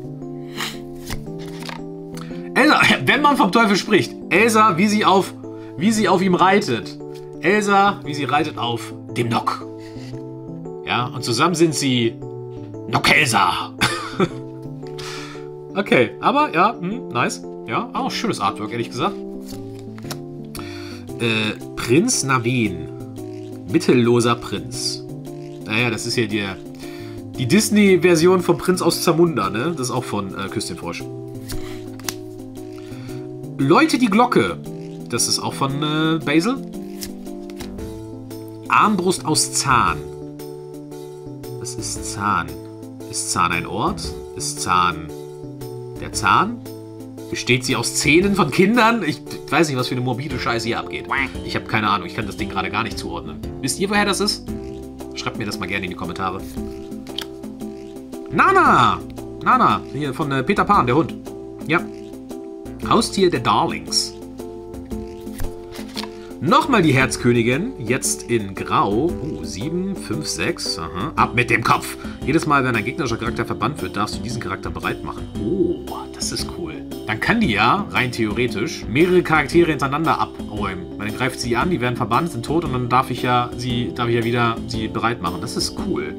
Elsa, wenn man vom Teufel spricht. Elsa, wie sie auf, wie sie auf ihm reitet. Elsa, wie sie reitet auf dem Nock. Ja, und zusammen sind sie Nockelsa. Okay, aber ja, hm, nice. Ja, auch schönes Artwork, ehrlich gesagt. Äh, Prinz Naveen. Mittelloser Prinz. Naja, das ist ja die, die Disney-Version vom Prinz aus Zamunda, ne? Das ist auch von äh, Küss den Frosch. Läute die Glocke. Das ist auch von äh, Basil. Armbrust aus Zahn. Was ist Zahn? Ist Zahn ein Ort? Ist Zahn der Zahn? Besteht sie aus Zähnen von Kindern? Ich weiß nicht, was für eine morbide Scheiße hier abgeht. Ich habe keine Ahnung. Ich kann das Ding gerade gar nicht zuordnen. Wisst ihr, woher das ist? Schreibt mir das mal gerne in die Kommentare. Nana! Nana, hier von äh, Peter Pan, der Hund. Ja. Haustier der Darlings. Nochmal die Herzkönigin, jetzt in Grau. Oh, sieben, fünf, sechs. Aha. Ab mit dem Kopf. Jedes Mal, wenn ein gegnerischer Charakter verbannt wird, darfst du diesen Charakter bereit machen. Oh, das ist cool. Dann kann die ja, rein theoretisch, mehrere Charaktere hintereinander abräumen. Weil dann greift sie an, die werden verbannt, sind tot und dann darf ich ja sie, darf ich ja wieder sie bereit machen. Das ist cool.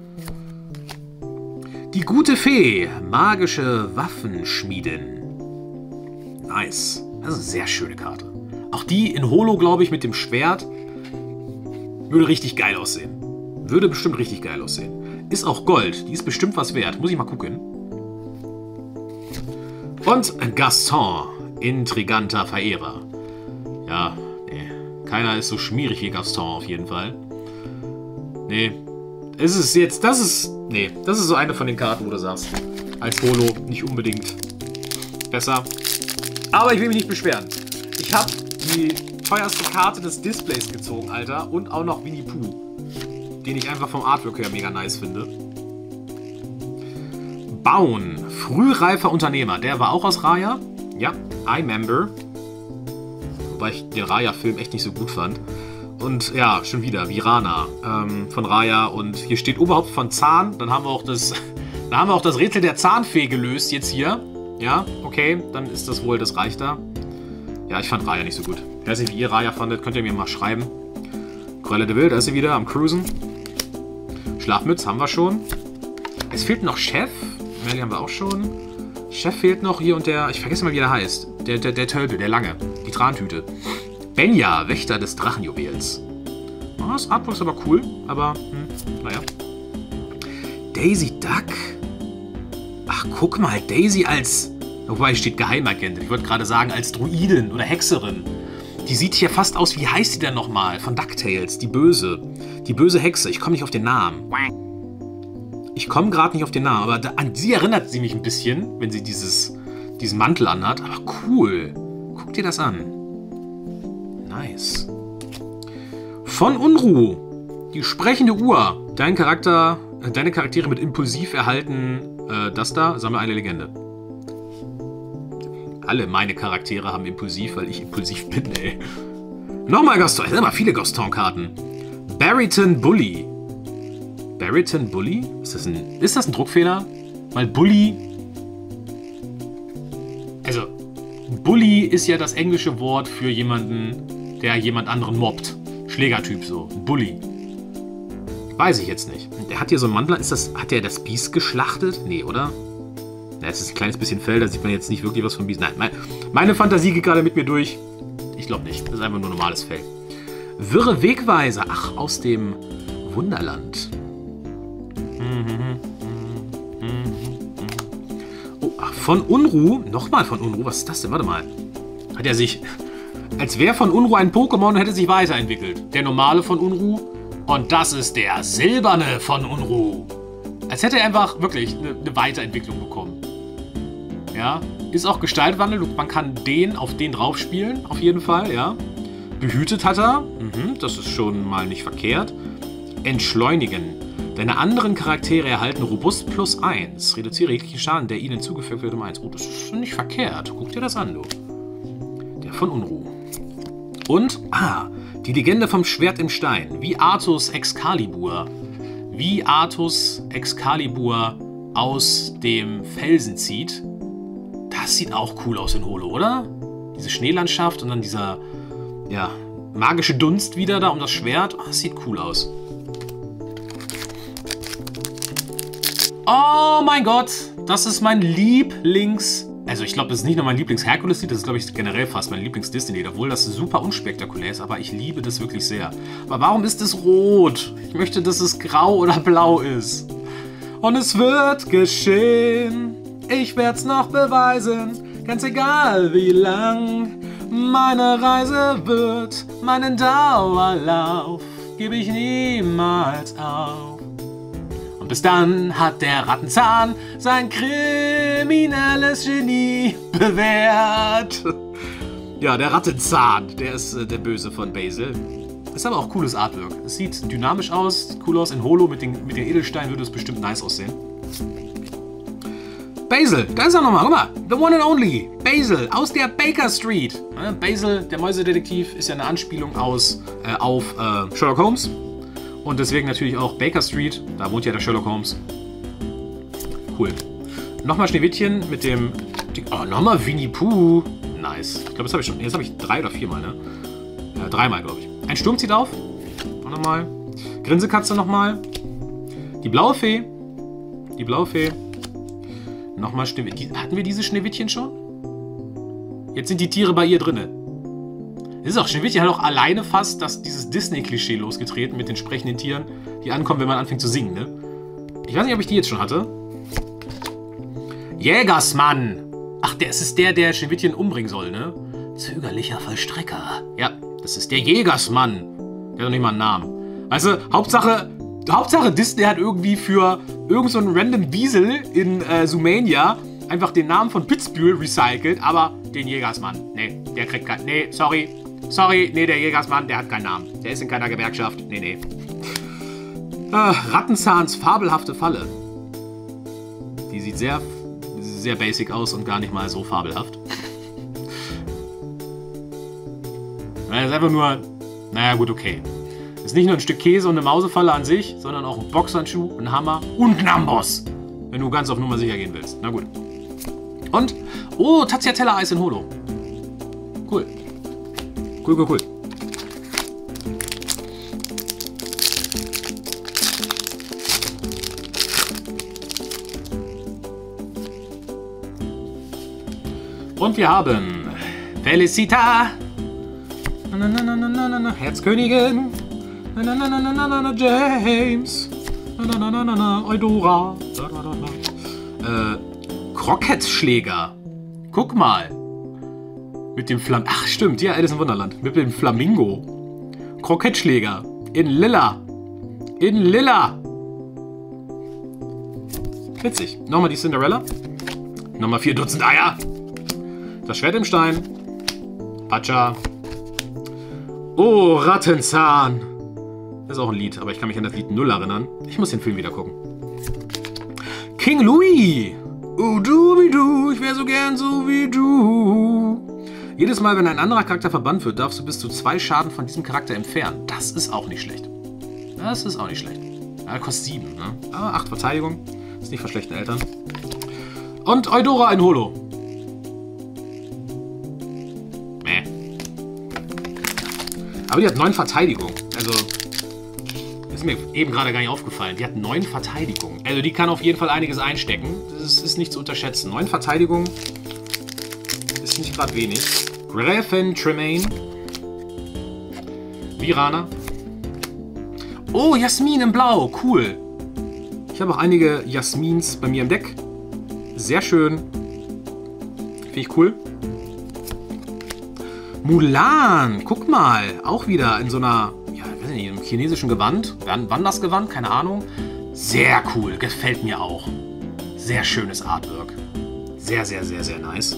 Die gute Fee. Magische Waffenschmiedin. Nice. Das ist eine sehr schöne Karte. Auch die in Holo, glaube ich, mit dem Schwert würde richtig geil aussehen. Würde bestimmt richtig geil aussehen. Ist auch Gold. Die ist bestimmt was wert. Muss ich mal gucken. Und Gaston. Intriganter Verehrer. Ja, nee. Keiner ist so schmierig wie Gaston auf jeden Fall. Nee. Es ist jetzt, das ist, nee. Das ist so eine von den Karten, wo du sagst, als Holo nicht unbedingt besser. Aber ich will mich nicht beschweren. Ich habe die teuerste Karte des Displays gezogen, Alter. Und auch noch Winnie Pooh. Den ich einfach vom Artwork her mega nice finde. Bauen. Frühreifer Unternehmer. Der war auch aus Raya. Ja, I remember. Wobei ich den Raya-Film echt nicht so gut fand. Und ja, schon wieder, Virana ähm, von Raya. Und hier steht Oberhaupt von Zahn. Dann haben wir auch das, dann haben wir auch das Rätsel der Zahnfee gelöst jetzt hier. Ja, okay, dann ist das wohl, das reicht da. Ja, ich fand Raya nicht so gut. Ich weiß nicht, wie ihr Raya fandet, könnt ihr mir mal schreiben. Cruella de Vil, da ist sie wieder am Cruisen. Schlafmütz haben wir schon. Es fehlt noch Chef. Melly haben wir auch schon. Chef fehlt noch hier und der, ich vergesse mal, wie der heißt. Der, der, der Tölpel, der Lange. Die Trantüte. Benja, Wächter des Drachenjuwels. Oh, das Artwork ist aber cool, aber, hm, naja. Daisy Duck. Ach, guck mal, Daisy als... Wobei, steht Geheimagentin. Ich wollte gerade sagen, als Druidin oder Hexerin. Die sieht hier fast aus, wie heißt die denn nochmal? Von DuckTales, die Böse. Die böse Hexe. Ich komme nicht auf den Namen. Ich komme gerade nicht auf den Namen, aber da, an sie erinnert sie mich ein bisschen, wenn sie dieses, diesen Mantel anhat. Aber cool. Guck dir das an. Nice. Von Unruh. Die sprechende Uhr. Dein Charakter, äh, deine Charaktere mit Impulsiv erhalten äh, das da. Sammle eine Legende. Alle meine Charaktere haben Impulsiv, weil ich impulsiv bin, ey. Nochmal Gaston. Es sind immer viele Gaston-Karten. Barryton Bully. Barryton Bully? Ist das ein, ist das ein Druckfehler? Weil Bully... Also, Bully ist ja das englische Wort für jemanden, der jemand anderen mobbt. Schlägertyp so. Bully. Weiß ich jetzt nicht. Der hat hier so einen Mandler. Ist das, hat der das Biest geschlachtet? Nee, oder? Ja, es ist ein kleines bisschen Fell, da sieht man jetzt nicht wirklich was vom Biest. Nein, mein, meine Fantasie geht gerade mit mir durch. Ich glaube nicht. Das ist einfach nur normales Fell. Wirre Wegweiser. Ach, aus dem Wunderland. Oh, ach, von Unruh. Nochmal von Unruh. Was ist das denn? Warte mal. Hat er sich... Als wäre von Unruh ein Pokémon und hätte sich weiterentwickelt. Der normale von Unruh. Und das ist der silberne von Unruh. Als hätte er einfach wirklich eine, eine Weiterentwicklung bekommen. Ja, ist auch Gestaltwandel. Man kann den auf den drauf spielen, auf jeden Fall, ja. Behütet hat er. Mhm, das ist schon mal nicht verkehrt. Entschleunigen. Deine anderen Charaktere erhalten Robust plus eins. Reduziere jeglichen Schaden, der ihnen zugefügt wird, um eins. Oh, das ist nicht verkehrt. Guck dir das an, du. Der von Unruh. Und, ah, die Legende vom Schwert im Stein. Wie Artus Excalibur. Wie Artus Excalibur aus dem Felsen zieht. Das sieht auch cool aus in Holo, oder? Diese Schneelandschaft und dann dieser, ja, magische Dunst wieder da um das Schwert. Oh, das sieht cool aus. Oh mein Gott, das ist mein Lieblings... Also ich glaube, das ist nicht nur mein Lieblings-Herkules-Lied, das ist, glaube ich, generell fast mein Lieblings-Disney-Lied, obwohl das super unspektakulär ist, aber ich liebe das wirklich sehr. Aber warum ist es rot? Ich möchte, dass es grau oder blau ist. Und es wird geschehen, ich werde es noch beweisen, ganz egal wie lang meine Reise wird, meinen Dauerlauf gebe ich niemals auf. Bis dann hat der Rattenzahn sein kriminelles Genie bewährt. Ja, der Rattenzahn, der ist äh, der Böse von Basil. Ist aber auch cooles Artwork. Es sieht dynamisch aus, sieht cool aus. In Holo mit den, mit den Edelsteinen würde es bestimmt nice aussehen. Basil, da ist er nochmal. Guck mal, the one and only. Basil aus der Baker Street. Basil, der Mäusedetektiv, ist ja eine Anspielung aus, äh, auf äh, Sherlock Holmes. Und deswegen natürlich auch Baker Street. Da wohnt ja der Sherlock Holmes. Cool. Nochmal Schneewittchen mit dem... Oh, nochmal Winnie Pooh. Nice. Ich glaube, das habe ich schon... Jetzt habe ich drei oder viermal, ne? Ja, dreimal, glaube ich. Ein Sturm zieht auf. Auch nochmal. Grinsekatze nochmal. Die blaue Fee. Die blaue Fee. Nochmal Schneewittchen. Hatten wir diese Schneewittchen schon? Jetzt sind die Tiere bei ihr drinne. Das ist auch, Schneewittchen hat auch alleine fast das, dieses Disney-Klischee losgetreten mit den sprechenden Tieren, die ankommen, wenn man anfängt zu singen, ne? Ich weiß nicht, ob ich die jetzt schon hatte. Jägersmann! Ach, der, es ist der, der Schneewittchen umbringen soll, ne? Zögerlicher Vollstrecker. Ja, das ist der Jägersmann. Der hat doch nicht mal einen Namen. Weißt du, Hauptsache... Hauptsache Disney hat irgendwie für irgend so einen random Wiesel in äh, Zoomania einfach den Namen von Pittsburgh recycelt, aber den Jägersmann. Nee, der kriegt keinen. Nee, sorry. Sorry, nee, der Jägersmann, der hat keinen Namen. Der ist in keiner Gewerkschaft. Nee, nee. Äh, Rattenzahns fabelhafte Falle. Die sieht sehr, sehr basic aus und gar nicht mal so fabelhaft. Das ist einfach nur... Naja, gut, okay. Ist nicht nur ein Stück Käse und eine Mausefalle an sich, sondern auch ein Boxhandschuh, ein Hammer und ein Amboss. Wenn du ganz auf Nummer sicher gehen willst. Na gut. Und, oh, Tagliatella-Eis in Holo. Cool. Cool, cool, cool. Und wir haben Felicita. Na, na, na, na, na, na, Herzkönigin. Na, na, na, na, na, na, James. Na, na, na, na, na, Eudora. Da, da, da, da. Äh, Krokettschläger. Guck mal. Mit dem Flam... Ach, stimmt. Ja, Alice im Wunderland. Mit dem Flamingo. Krokettschläger. In lila. In lila. Witzig. Nochmal die Cinderella. Nochmal vier Dutzend Eier. Das Schwert im Stein. Patscha. Oh, Rattenzahn. Das ist auch ein Lied, aber ich kann mich an das Lied null erinnern. Ich muss den Film wieder gucken. King Louis. Oh, du wie du, ich wäre so gern so wie du. Jedes Mal, wenn ein anderer Charakter verbannt wird, darfst du bis zu zwei Schaden von diesem Charakter entfernen. Das ist auch nicht schlecht. Das ist auch nicht schlecht. Ja, kostet sieben, ne? Aber acht Verteidigung. Ist nicht von schlechten Eltern. Und Eudora in Holo. Mäh. Aber die hat neun Verteidigung. Also... ist mir eben gerade gar nicht aufgefallen. Die hat neun Verteidigung. Also die kann auf jeden Fall einiges einstecken. Das ist nicht zu unterschätzen. Neun Verteidigung ist nicht gerade wenig. Gräfin Tremaine. Virana. Oh, Jasmin in Blau. Cool. Ich habe auch einige Jasmins bei mir im Deck. Sehr schön. Finde ich cool. Mulan. Guck mal. Auch wieder in so einer... im chinesischen Gewand. Wann, wann das Gewand? Keine Ahnung. Sehr cool. Gefällt mir auch. Sehr schönes Artwork. Sehr, sehr, sehr, sehr nice.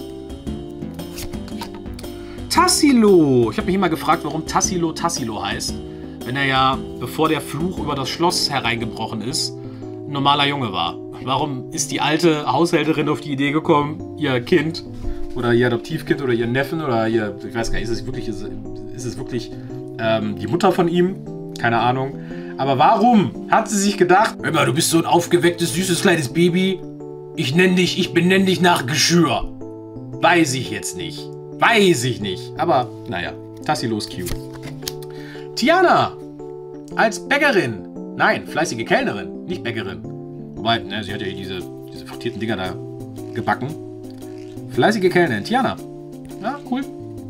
Tassilo. Ich habe mich immer gefragt, warum Tassilo Tassilo heißt. Wenn er ja, bevor der Fluch über das Schloss hereingebrochen ist, ein normaler Junge war. Warum ist die alte Haushälterin auf die Idee gekommen, ihr Kind oder ihr Adoptivkind oder ihr Neffen oder ihr, ich weiß gar nicht, ist es wirklich, ist, ist es wirklich ähm, die Mutter von ihm? Keine Ahnung. Aber warum hat sie sich gedacht, hör mal, du bist so ein aufgewecktes, süßes, kleines Baby. Ich nenne dich, ich benenne dich nach Geschirr. Weiß ich jetzt nicht. Weiß ich nicht. Aber, naja, Tassilos cute. Tiana als Bäckerin. Nein, fleißige Kellnerin, nicht Bäckerin. Wobei, ne, sie hat ja diese, diese frittierten Dinger da gebacken. Fleißige Kellnerin. Tiana. Ja, cool.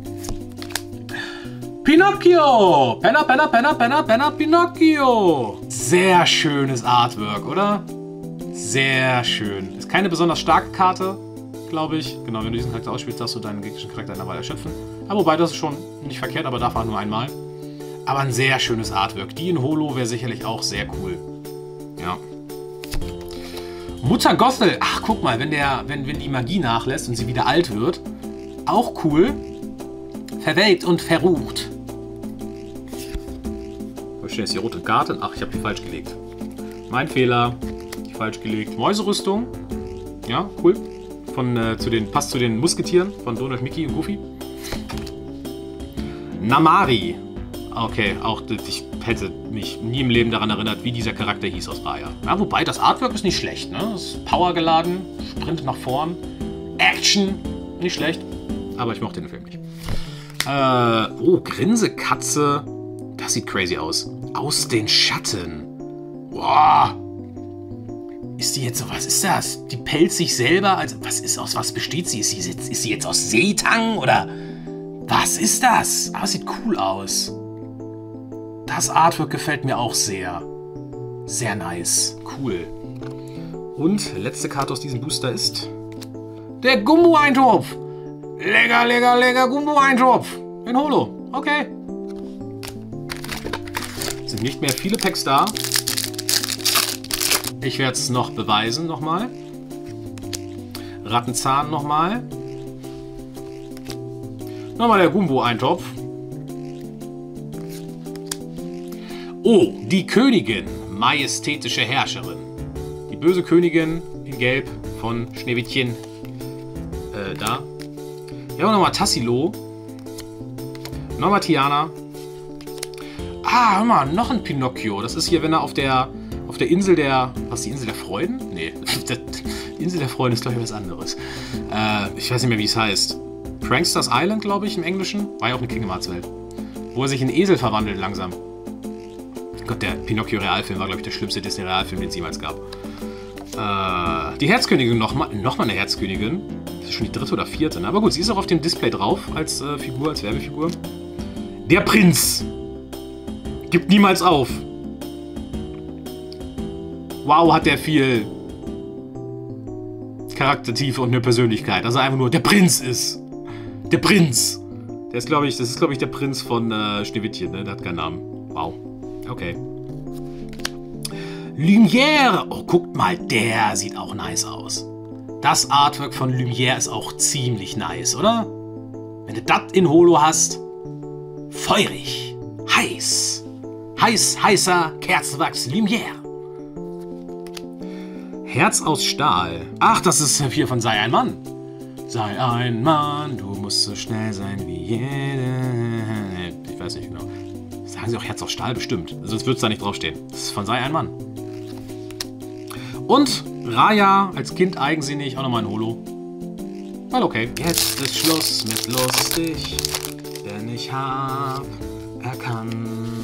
Pinocchio! Penna, Penna, Penna, Penna, Penna, Pinocchio! Sehr schönes Artwork, oder? Sehr schön. Ist keine besonders starke Karte, glaube ich. Genau, wenn du diesen Charakter ausspielst, darfst du deinen gegnerischen Charakter in der Weile erschöpfen. Aber wobei, das ist schon nicht verkehrt, aber darf man nur einmal. Aber ein sehr schönes Artwork. Die in Holo wäre sicherlich auch sehr cool. Ja. Mutter Gothel. Ach, guck mal, wenn, der, wenn, wenn die Magie nachlässt und sie wieder alt wird. Auch cool. Verwelkt und verrucht. Wo steht jetzt die rote Karte? Ach, ich habe die falsch gelegt. Mein Fehler. Die falsch gelegt. Mäuserüstung. Ja, cool. von, äh, zu den, passt zu den Musketieren von Donald, Mickey und Goofy. Namari. Okay, auch ich hätte mich nie im Leben daran erinnert, wie dieser Charakter hieß aus Raya. Ja, wobei, das Artwork ist nicht schlecht, ne? Das ist powergeladen, sprintet nach vorn, Action, nicht schlecht. Aber ich mochte den Film nicht. Äh, oh, Grinsekatze. Das sieht crazy aus. Aus den Schatten. Boah. Ist die jetzt so, was ist das? Die pelzt sich selber, also was ist, aus was besteht sie? Ist sie jetzt, ist sie jetzt aus Seetang oder was ist das? Aber es sieht cool aus. Das Artwork gefällt mir auch sehr. Sehr nice. Cool. Und letzte Karte aus diesem Booster ist der Gumbo-Eintopf. Lecker, lecker, lecker Gumbo-Eintopf. In Holo. Okay. Es sind nicht mehr viele Packs da. Ich werde es noch beweisen, nochmal. Rattenzahn nochmal. Nochmal der Gumbo-Eintopf. Oh, die Königin, majestätische Herrscherin. Die böse Königin in Gelb von Schneewittchen. Äh, da. Ja, nochmal Tassilo. Nochmal Tiana. Ah, hör mal, noch ein Pinocchio. Das ist hier, wenn er auf der, auf der Insel der... Was, die Insel der Freuden? Nee, die Insel der Freuden ist, glaube ich, was anderes. Äh, ich weiß nicht mehr, wie es heißt. Pranksters Island, glaube ich, im Englischen. War ja auch eine Kingdom Hearts Welt. Wo er sich in Esel verwandelt langsam. Gott, der Pinocchio-Realfilm war, glaube ich, der schlimmste Disney-Realfilm, den es jemals gab. Äh, die Herzkönigin, nochmal noch mal eine Herzkönigin. Das ist schon die dritte oder vierte, ne? Aber gut, sie ist auch auf dem Display drauf, als äh, Figur, als Werbefigur. Der Prinz! Gibt niemals auf. Wow, hat der viel Charaktertiefe und eine Persönlichkeit. Also einfach nur, der Prinz ist. Der Prinz! Der ist, glaube ich, das ist, glaube ich, der Prinz von äh, Schneewittchen, ne? Der hat keinen Namen. Wow. Okay. Lumière. Oh, guckt mal, der sieht auch nice aus. Das Artwork von Lumière ist auch ziemlich nice, oder? Wenn du das in Holo hast. Feurig. Heiß. Heiß, heißer Kerzenwachs Lumière. Herz aus Stahl. Ach, das ist hier von Sei ein Mann. Sei ein Mann, du musst so schnell sein wie jeder. Ich weiß nicht genau. Sagen sie auch Herz aus Stahl? Bestimmt. Sonst wird es da nicht draufstehen. Das ist von Sei ein Mann. Und Raya als Kind eigensinnig, auch nochmal ein Holo. Weil okay. Jetzt ist Schluss mit lustig, denn ich hab erkannt,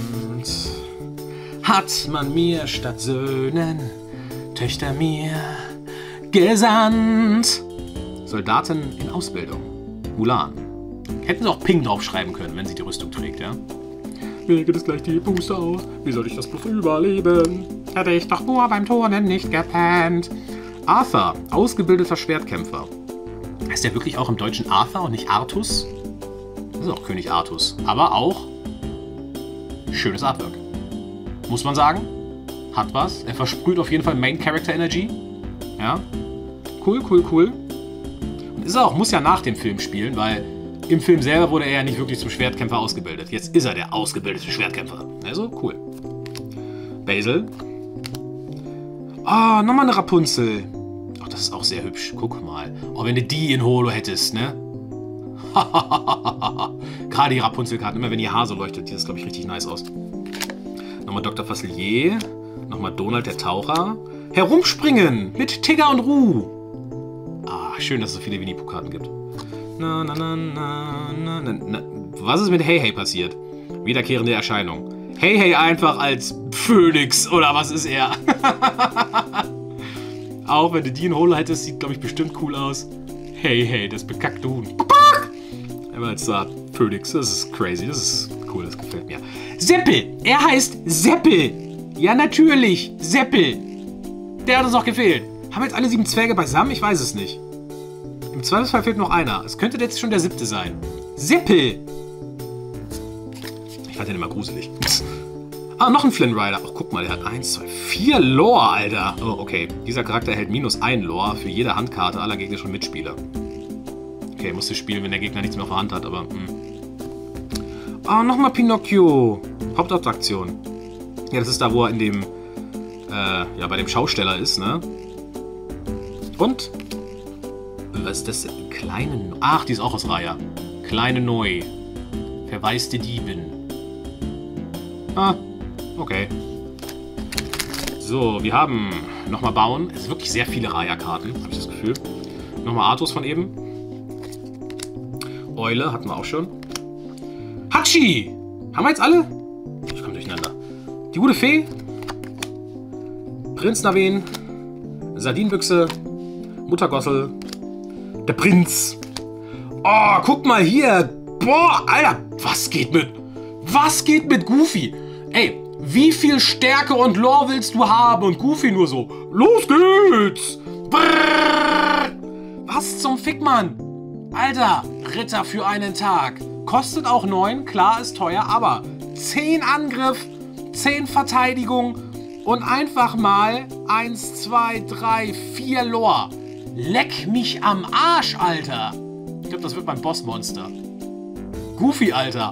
hat man mir statt Söhnen Töchter mir gesandt. Soldaten in Ausbildung. Mulan. Hätten sie auch Ping draufschreiben können, wenn sie die Rüstung trägt, ja? Mir geht es gleich die Puste aus. Wie soll ich das bloß überleben? Hätte ich doch nur beim Turnen nicht gepennt. Arthur, ausgebildeter Schwertkämpfer. Heißt der wirklich auch im Deutschen Arthur und nicht Artus? Das ist auch König Artus. Aber auch schönes Artwork. Muss man sagen. Hat was. Er versprüht auf jeden Fall Main Character Energy. Ja. Cool, cool, cool. Und ist er auch, muss ja nach dem Film spielen, weil im Film selber wurde er ja nicht wirklich zum Schwertkämpfer ausgebildet. Jetzt ist er der ausgebildete Schwertkämpfer. Also, cool. Basil. Ah, oh, nochmal eine Rapunzel. Ach, das ist auch sehr hübsch. Guck mal. Oh, wenn du die in Holo hättest, ne? Gerade die Rapunzel-Karten, immer wenn ihr Haar so leuchtet, sieht das, glaube ich, richtig nice aus. Nochmal Doktor Facilier. Nochmal Donald der Taucher. Herumspringen mit Tigger und Ru. Ah, schön, dass es so viele Winnie-Pooh-Karten gibt. Na, na, na, na, na, na, na. Was ist mit Hey Hey passiert? Wiederkehrende Erscheinung. Hey Hey einfach als Phönix, oder was ist er? Auch wenn du die in Holo hättest, sieht, glaube ich, bestimmt cool aus. Hey Hey, das bekackte Huhn. Einmal als uh, Phönix, das ist crazy, das ist cool, das gefällt mir. Seppel, er heißt Seppel. Ja, natürlich, Seppel. Der hat uns auch gefehlt. Haben jetzt alle sieben Zwerge beisammen? Ich weiß es nicht. Im Zweifelsfall fehlt noch einer. Es könnte jetzt schon der siebte sein. Seppel! Ich fand den immer gruselig. Ah, noch ein Flynn Rider. Oh, guck mal, der hat eins, zwei, vier Lore, Alter. Oh, okay. Dieser Charakter erhält minus ein Lore für jede Handkarte aller gegnerischen Mitspieler. Okay, musste spielen, wenn der Gegner nichts mehr auf der Hand hat, aber... Ah, oh, nochmal Pinocchio. Hauptattraktion. Ja, das ist da, wo er in dem... Äh, ja, bei dem Schausteller ist, ne? Und... Was ist das denn? Kleine... Ach, die ist auch aus Raya. Kleine Neu. Verwaiste Diebin. Ah, okay. So, wir haben... Nochmal bauen. Es sind wirklich sehr viele Raya-Karten, habe ich das Gefühl. Nochmal Arthos von eben. Eule hatten wir auch schon. Hatschi! Haben wir jetzt alle? Ich komme durcheinander. Die gute Fee. Prinz Naveen. Sardinenbüchse. Muttergossel. Der Prinz. Oh, guck mal hier. Boah, Alter. Was geht mit... Was geht mit Goofy? Ey, wie viel Stärke und Lore willst du haben? Und Goofy nur so. Los geht's. Brrr. Was zum Fick, Mann? Alter, Ritter für einen Tag. Kostet auch neun, klar, ist teuer, aber zehn Angriff, zehn Verteidigung und einfach mal eins, zwei, drei, vier Lore. Leck mich am Arsch, Alter. Ich glaube, das wird mein Bossmonster. Goofy, Alter.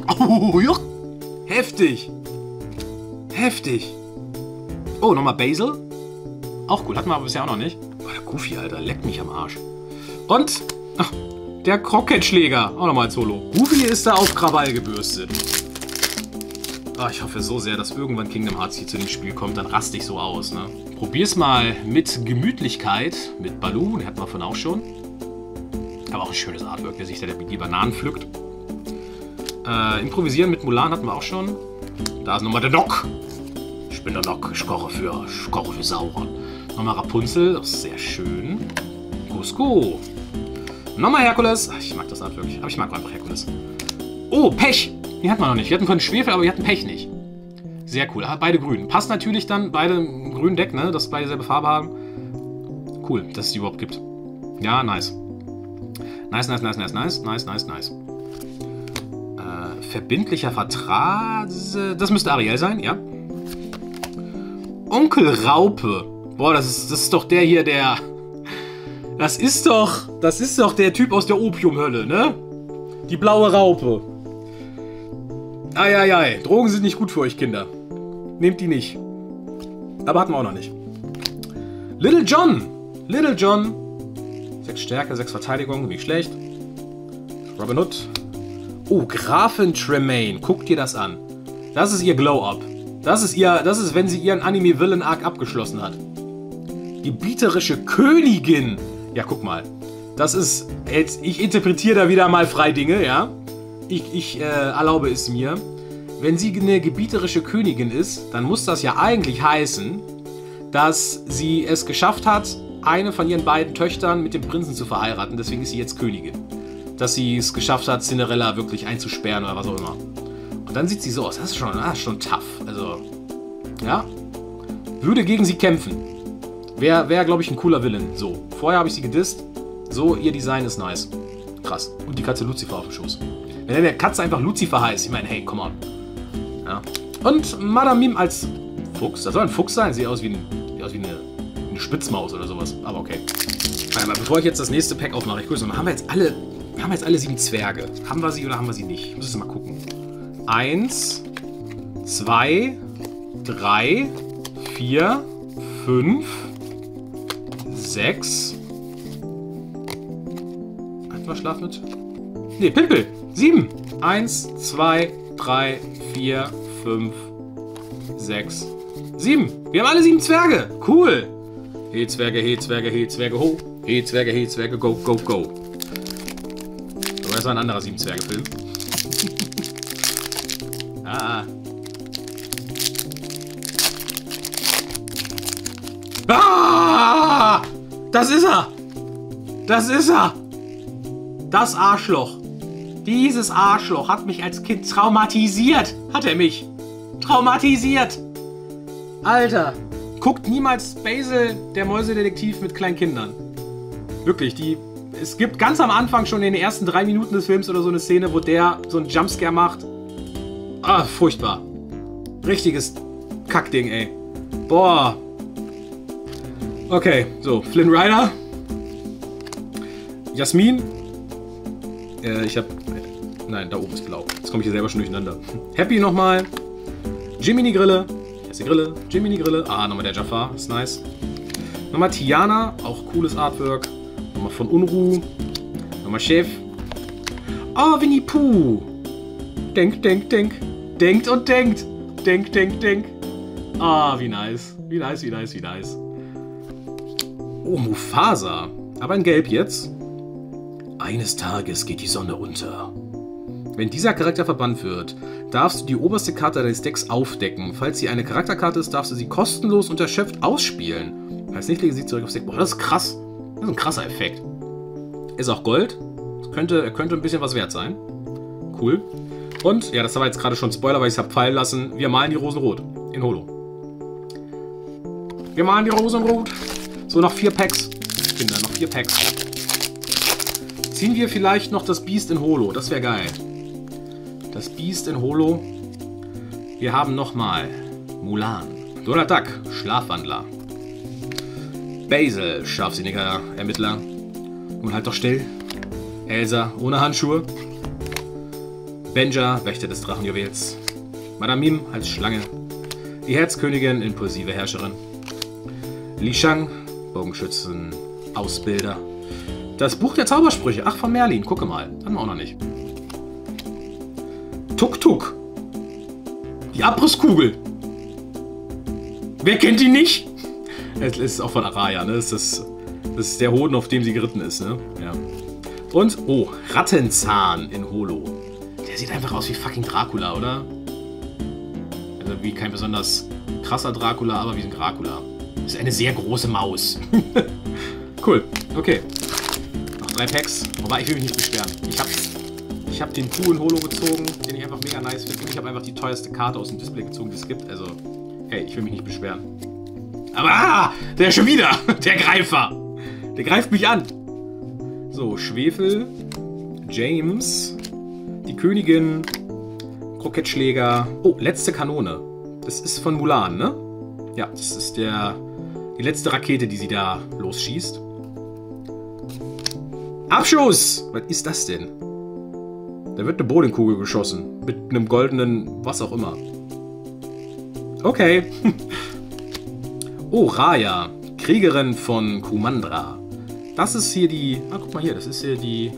Heftig. Heftig. Oh, nochmal Basil. Auch cool, hatten wir aber bisher auch noch nicht. Oh, der Goofy, Alter, leckt mich am Arsch. Und... Ach, der Krokettschläger. Auch nochmal als Solo. Goofy ist da auf Krawall gebürstet. Oh, ich hoffe so sehr, dass irgendwann Kingdom Hearts hier zu dem Spiel kommt. Dann raste ich so aus, ne? Probier's mal mit Gemütlichkeit. Mit Baloo, den hatten wir von auch schon. Aber auch ein schönes Artwork, wer sich da die Bananen pflückt. Äh, improvisieren mit Mulan hatten wir auch schon. Da ist nochmal der Doc. Ich bin der Doc. Ich koche für, ich koche für Sauron. Nochmal Rapunzel. Das ist sehr schön. Cusco. Nochmal Herkules. Ich mag das Artwork. Aber ich mag einfach Herkules. Oh, Pech. Die hatten wir noch nicht. Wir hatten von Schwefel, aber wir hatten Pech nicht. Sehr cool. Beide grün. Passt natürlich dann beide im grünen Deck, ne? Dass beide dieselbe Farbe haben. Cool, dass es die überhaupt gibt. Ja, nice. Nice, nice, nice, nice, nice, nice, nice, nice. Äh, verbindlicher Vertrag. Das müsste Ariel sein, ja. Onkel Raupe. Boah, das ist, das ist doch der hier, der... Das ist doch... Das ist doch der Typ aus der Opiumhölle, ne? Die blaue Raupe. Eieiei. Drogen sind nicht gut für euch, Kinder. Nehmt die nicht. Aber hatten wir auch noch nicht. Little John. Little John. sechs Stärke, sechs Verteidigung. Nicht schlecht. Robin Hood. Oh, Grafin Tremaine. Guckt dir das an. Das ist ihr Glow-Up. Das ist ihr... Das ist, wenn sie ihren Anime-Villain-Arc abgeschlossen hat. Gebieterische Königin. Ja, guck mal. Das ist... Jetzt, ich interpretiere da wieder mal frei Dinge, ja. Ich, ich äh, erlaube es mir. Wenn sie eine gebieterische Königin ist, dann muss das ja eigentlich heißen, dass sie es geschafft hat, eine von ihren beiden Töchtern mit dem Prinzen zu verheiraten. Deswegen ist sie jetzt Königin. Dass sie es geschafft hat, Cinderella wirklich einzusperren oder was auch immer. Und dann sieht sie so aus. Das ist schon, das ist schon tough. Also, ja. Würde gegen sie kämpfen. Wäre, wär, glaube ich, ein cooler Villain. So, vorher habe ich sie gedisst. So, ihr Design ist nice. Krass. Und die Katze Lucifer auf dem Schoß. Wenn der Katze einfach Lucifer heißt, ich meine, hey, come on. Ja. Und Madame Mim als Fuchs. Das soll ein Fuchs sein. Sieht aus wie, ein, sieht aus wie eine, eine Spitzmaus oder sowas. Aber okay. Aber bevor ich jetzt das nächste Pack aufmache, ich grüße mal. Haben wir jetzt alle, haben wir jetzt alle sieben Zwerge? Haben wir sie oder haben wir sie nicht? Ich muss jetzt mal gucken. Eins, zwei, drei, vier, fünf, sechs. Hatten wir Schlaf mit? Ne, Pimpel. Sieben. Eins, zwei, drei, vier, fünf, sechs, sieben. Wir haben alle sieben Zwerge. Cool. He Zwerge, he Zwerge, he Zwerge, ho. He Zwerge, he Zwerge, go, go, go. So, das war ein anderer sieben Zwerge-Film. ah. Ah! Das ist er! Das ist er! Das Arschloch. Dieses Arschloch hat mich als Kind traumatisiert. Hat er mich. Traumatisiert. Alter. Guckt niemals Basil, der Mäusedetektiv mit kleinen Kindern. Wirklich, die... Es gibt ganz am Anfang schon in den ersten drei Minuten des Films oder so eine Szene, wo der so einen Jumpscare macht. Ah, furchtbar. Richtiges Kackding, ey. Boah. Okay, so. Flynn Rider. Jasmin. Äh, ich hab... Nein, da oben ist blau. Jetzt komme ich hier selber schon durcheinander. Happy nochmal. Jiminy Grille. Hier ist die Grille. Jiminy Grille. Ah, nochmal der Jafar. Ist nice. Nochmal Tiana. Auch cooles Artwork. Nochmal Nochmal von Unruh. Nochmal Chef. Oh, Winnie Pooh. Denk, denk, denk. Denkt und denkt. Denk, denk, denk. Ah, wie nice. Wie nice, wie nice, wie nice. Oh, Mufasa. Aber in Gelb jetzt. Eines Tages geht die Sonne unter. Wenn dieser Charakter verbannt wird, darfst du die oberste Karte deines Decks aufdecken. Falls sie eine Charakterkarte ist, darfst du sie kostenlos und erschöpft ausspielen. Falls nicht, lege sie zurück aufs Deck. Boah, das ist krass. Das ist ein krasser Effekt. Ist auch Gold. Könnte, könnte ein bisschen was wert sein. Cool. Und, ja, das war jetzt gerade schon Spoiler, weil ich es habe fallen lassen. Wir malen die Rosen rot. In Holo. Wir malen die Rosen rot. So, noch vier Packs. Kinder, noch vier Packs. Ziehen wir vielleicht noch das Biest in Holo. Das wäre geil. Das Biest in Holo. Wir haben nochmal Mulan. Donald Duck, Schlafwandler. Basil, scharfsinniger Ermittler. Nun halt doch still. Elsa, ohne Handschuhe. Benja, Wächter des Drachenjuwels. Madame Mim als Schlange. Die Herzkönigin, impulsive Herrscherin. Li Shang, Bogenschützen, Ausbilder. Das Buch der Zaubersprüche. Ach, von Merlin. Gucke mal. Hatten wir auch noch nicht. Tuk Tuk. Die Abrisskugel. Wer kennt die nicht? Es ist auch von Araya, ne? Das ist, das ist der Hoden, auf dem sie geritten ist, ne? Ja. Und, oh, Rattenzahn in Holo. Der sieht einfach aus wie fucking Dracula, oder? Also wie kein besonders krasser Dracula, aber wie ein Dracula. Das ist eine sehr große Maus. Cool, okay. Noch drei Packs. Wobei, ich will mich nicht beschweren. Ich habe ich hab den Kuh in Holo gezogen, den ich einfach mega nice finde. Und ich habe einfach die teuerste Karte aus dem Display gezogen, die es gibt. Also, hey, ich will mich nicht beschweren. Aber, ah, der ist schon wieder. Der Greifer. Der greift mich an. So, Schwefel. James. Die Königin. Krokettschläger. Oh, letzte Kanone. Das ist von Mulan, ne? Ja, das ist der, die letzte Rakete, die sie da losschießt. Abschuss! Was ist das denn? Da wird eine Bowlingkugel geschossen. Mit einem goldenen was auch immer. Okay. Oh, Raya. Kriegerin von Kumandra. Das ist hier die... Ah, guck mal hier. Das ist hier die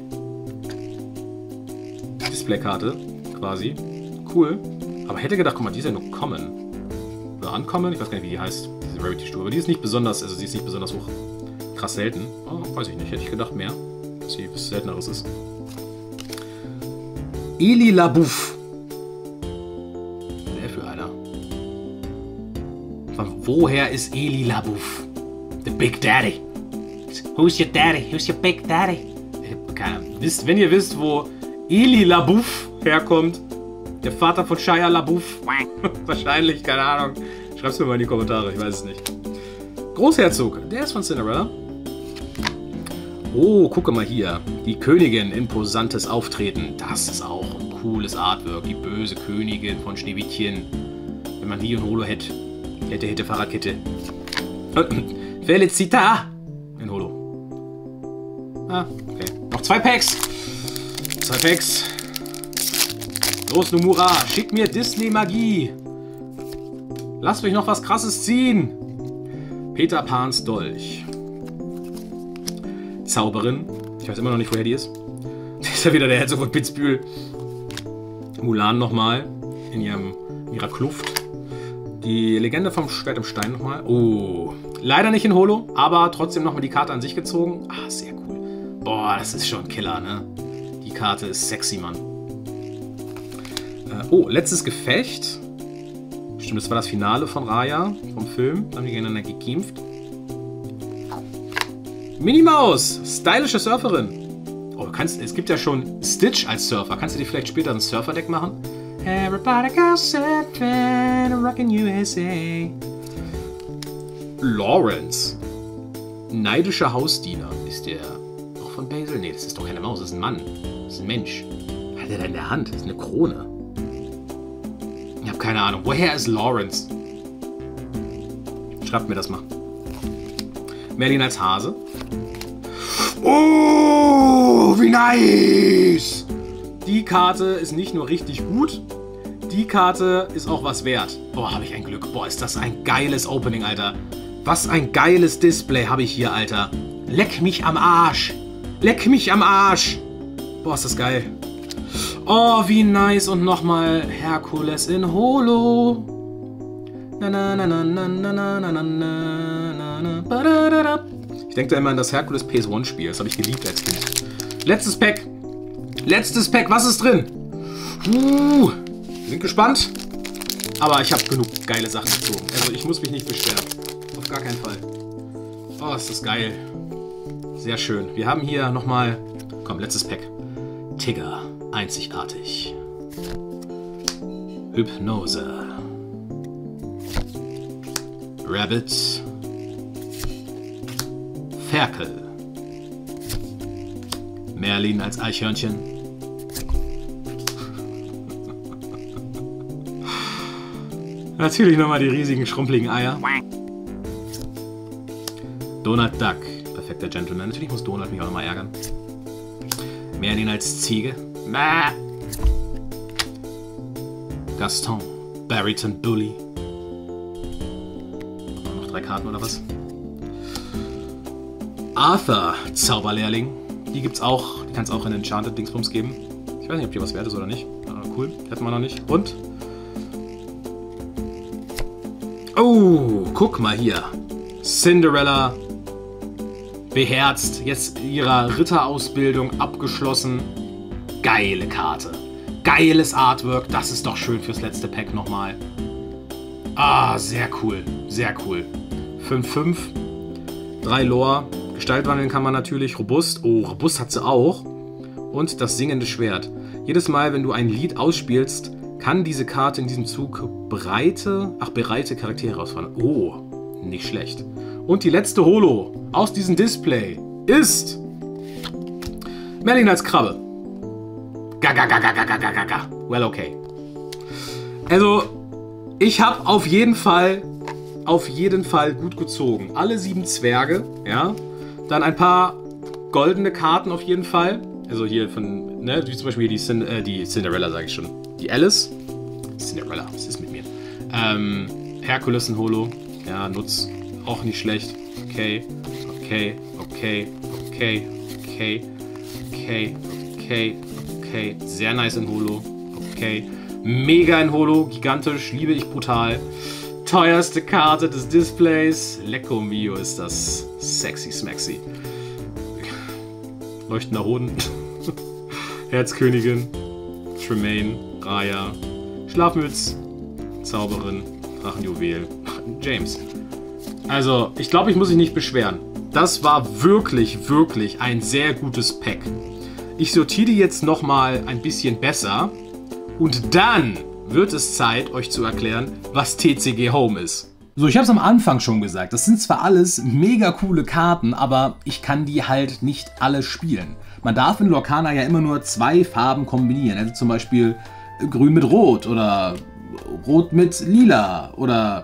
Displaykarte. Quasi. Cool. Aber hätte gedacht, guck mal, die ist ja nur Common. Oder Uncommon. Ich weiß gar nicht, wie die heißt. Diese Rarity-Stufe. Aber die ist nicht besonders... Also, sie ist nicht besonders hoch. Krass selten. Oh, weiß ich nicht. Hätte ich gedacht mehr. Dass sie was Selteneres ist. Eli LaBeouf. Wer für einer? Von woher ist Eli LaBeouf? The Big Daddy. Who's your daddy? Who's your Big Daddy? Keine Ahnung. Wisst, wenn ihr wisst, wo Eli LaBeouf herkommt, der Vater von Shia LaBeouf, wahrscheinlich, keine Ahnung. Schreib's mir mal in die Kommentare, ich weiß es nicht. Großherzog, der ist von Cinderella. Oh, gucke mal hier. Die Königin, imposantes Auftreten. Das ist auch ein cooles Artwork. Die böse Königin von Schneewittchen. Wenn man die in Holo hätte. Hätte, hätte, Fahrradkette. Felicita! In Holo. Ah, okay. Noch zwei Packs. Zwei Packs. Los, Nomura. Schick mir Disney-Magie. Lasst mich noch was Krasses ziehen. Peter Pans Dolch. Zauberin. Ich weiß immer noch nicht, woher die ist. Das ist ja wieder der Herzog von Pitzbühel. Mulan nochmal. In, ihrem, in ihrer Kluft. Die Legende vom Schwert im Stein nochmal. Oh. Leider nicht in Holo, aber trotzdem nochmal die Karte an sich gezogen. Ah, sehr cool. Boah, das ist schon ein Killer, ne? Die Karte ist sexy, Mann. Äh, oh, letztes Gefecht. Stimmt, das war das Finale von Raya, vom Film. Dann haben die gegeneinander gekämpft. Minnie Maus, stylische Surferin. Oh, du kannst, es gibt ja schon Stitch als Surfer. Kannst du dir vielleicht später ein Surferdeck machen? Everybody goes surfing, rockin' U S A. Lawrence. Neidischer Hausdiener. Ist der auch von Basil? Nee, das ist doch keine Maus, das ist ein Mann. Das ist ein Mensch. Was hat er da in der Hand? Das ist eine Krone. Ich habe keine Ahnung. Woher ist Lawrence? Schreibt mir das mal. Merlin als Hase. Oh, wie nice! Die Karte ist nicht nur richtig gut, die Karte ist auch was wert. Boah, habe ich ein Glück. Boah, ist das ein geiles Opening, Alter. Was ein geiles Display habe ich hier, Alter. Leck mich am Arsch. Leck mich am Arsch. Boah, ist das geil. Oh, wie nice. Und nochmal Herkules in Holo. Na, na, na, na, na, na, na, na, na, na, na. Ich denke da immer an das Herkules P S eins Spiel. Das habe ich geliebt als Kind. Letztes Pack. Letztes Pack. Was ist drin? Uh, sind gespannt. Aber ich habe genug geile Sachen gezogen. Also ich muss mich nicht beschweren. Auf gar keinen Fall. Oh, ist das geil. Sehr schön. Wir haben hier nochmal... Komm, letztes Pack. Tigger. Einzigartig. Hypnose. Rabbit. Ferkel. Merlin als Eichhörnchen. Natürlich nochmal die riesigen, schrumpeligen Eier. Donald Duck. Perfekter Gentleman. Natürlich muss Donald mich auch nochmal ärgern. Merlin als Ziege. Mäh. Gaston. Barrington Bully. Noch drei Karten oder was? Arthur. Zauberlehrling. Die gibt's auch. Die kann es auch in Enchanted Dingsbums geben. Ich weiß nicht, ob die was wert ist oder nicht. Ah, cool. Hätten wir noch nicht. Und? Oh, guck mal hier. Cinderella. Beherzt. Jetzt ihrer Ritterausbildung abgeschlossen. Geile Karte. Geiles Artwork. Das ist doch schön fürs letzte Pack nochmal. Ah, sehr cool. Sehr cool. fünf fünf. drei Lore. Gestalt wandeln kann man natürlich. Robust. Oh, robust hat sie auch. Und das singende Schwert. Jedes Mal, wenn du ein Lied ausspielst, kann diese Karte in diesem Zug breite, ach, bereite Charaktere ausfallen. Oh, nicht schlecht. Und die letzte Holo aus diesem Display ist Merlin als Krabbe. Gaga, gaga, gaga, gaga, gaga. Well, okay. Also, ich habe auf jeden Fall, auf jeden Fall gut gezogen. Alle sieben Zwerge, ja. Dann ein paar goldene Karten auf jeden Fall. Also hier von, ne, wie zum Beispiel hier die, Cin äh, die Cinderella, sage ich schon. Die Alice. Cinderella, was ist mit mir? Ähm, Herkules in Holo. Ja, Nutz. Auch nicht schlecht. Okay, okay, okay, okay, okay, okay, okay, okay. Sehr nice in Holo. Okay. Mega in Holo. Gigantisch. Liebe ich brutal. Teuerste Karte des Displays. Lecco mio ist das. Sexy smaxy. Leuchtender Hoden. Herzkönigin. Tremaine. Raya. Schlafmütz. Zauberin. Drachenjuwel. James. Also, ich glaube, ich muss mich nicht beschweren. Das war wirklich, wirklich ein sehr gutes Pack. Ich sortiere die jetzt nochmal ein bisschen besser. Und dann wird es Zeit, euch zu erklären, was T C G Home ist. So, ich habe es am Anfang schon gesagt. Das sind zwar alles mega coole Karten, aber ich kann die halt nicht alle spielen. Man darf in Lorcana ja immer nur zwei Farben kombinieren. Also zum Beispiel Grün mit Rot oder Rot mit Lila oder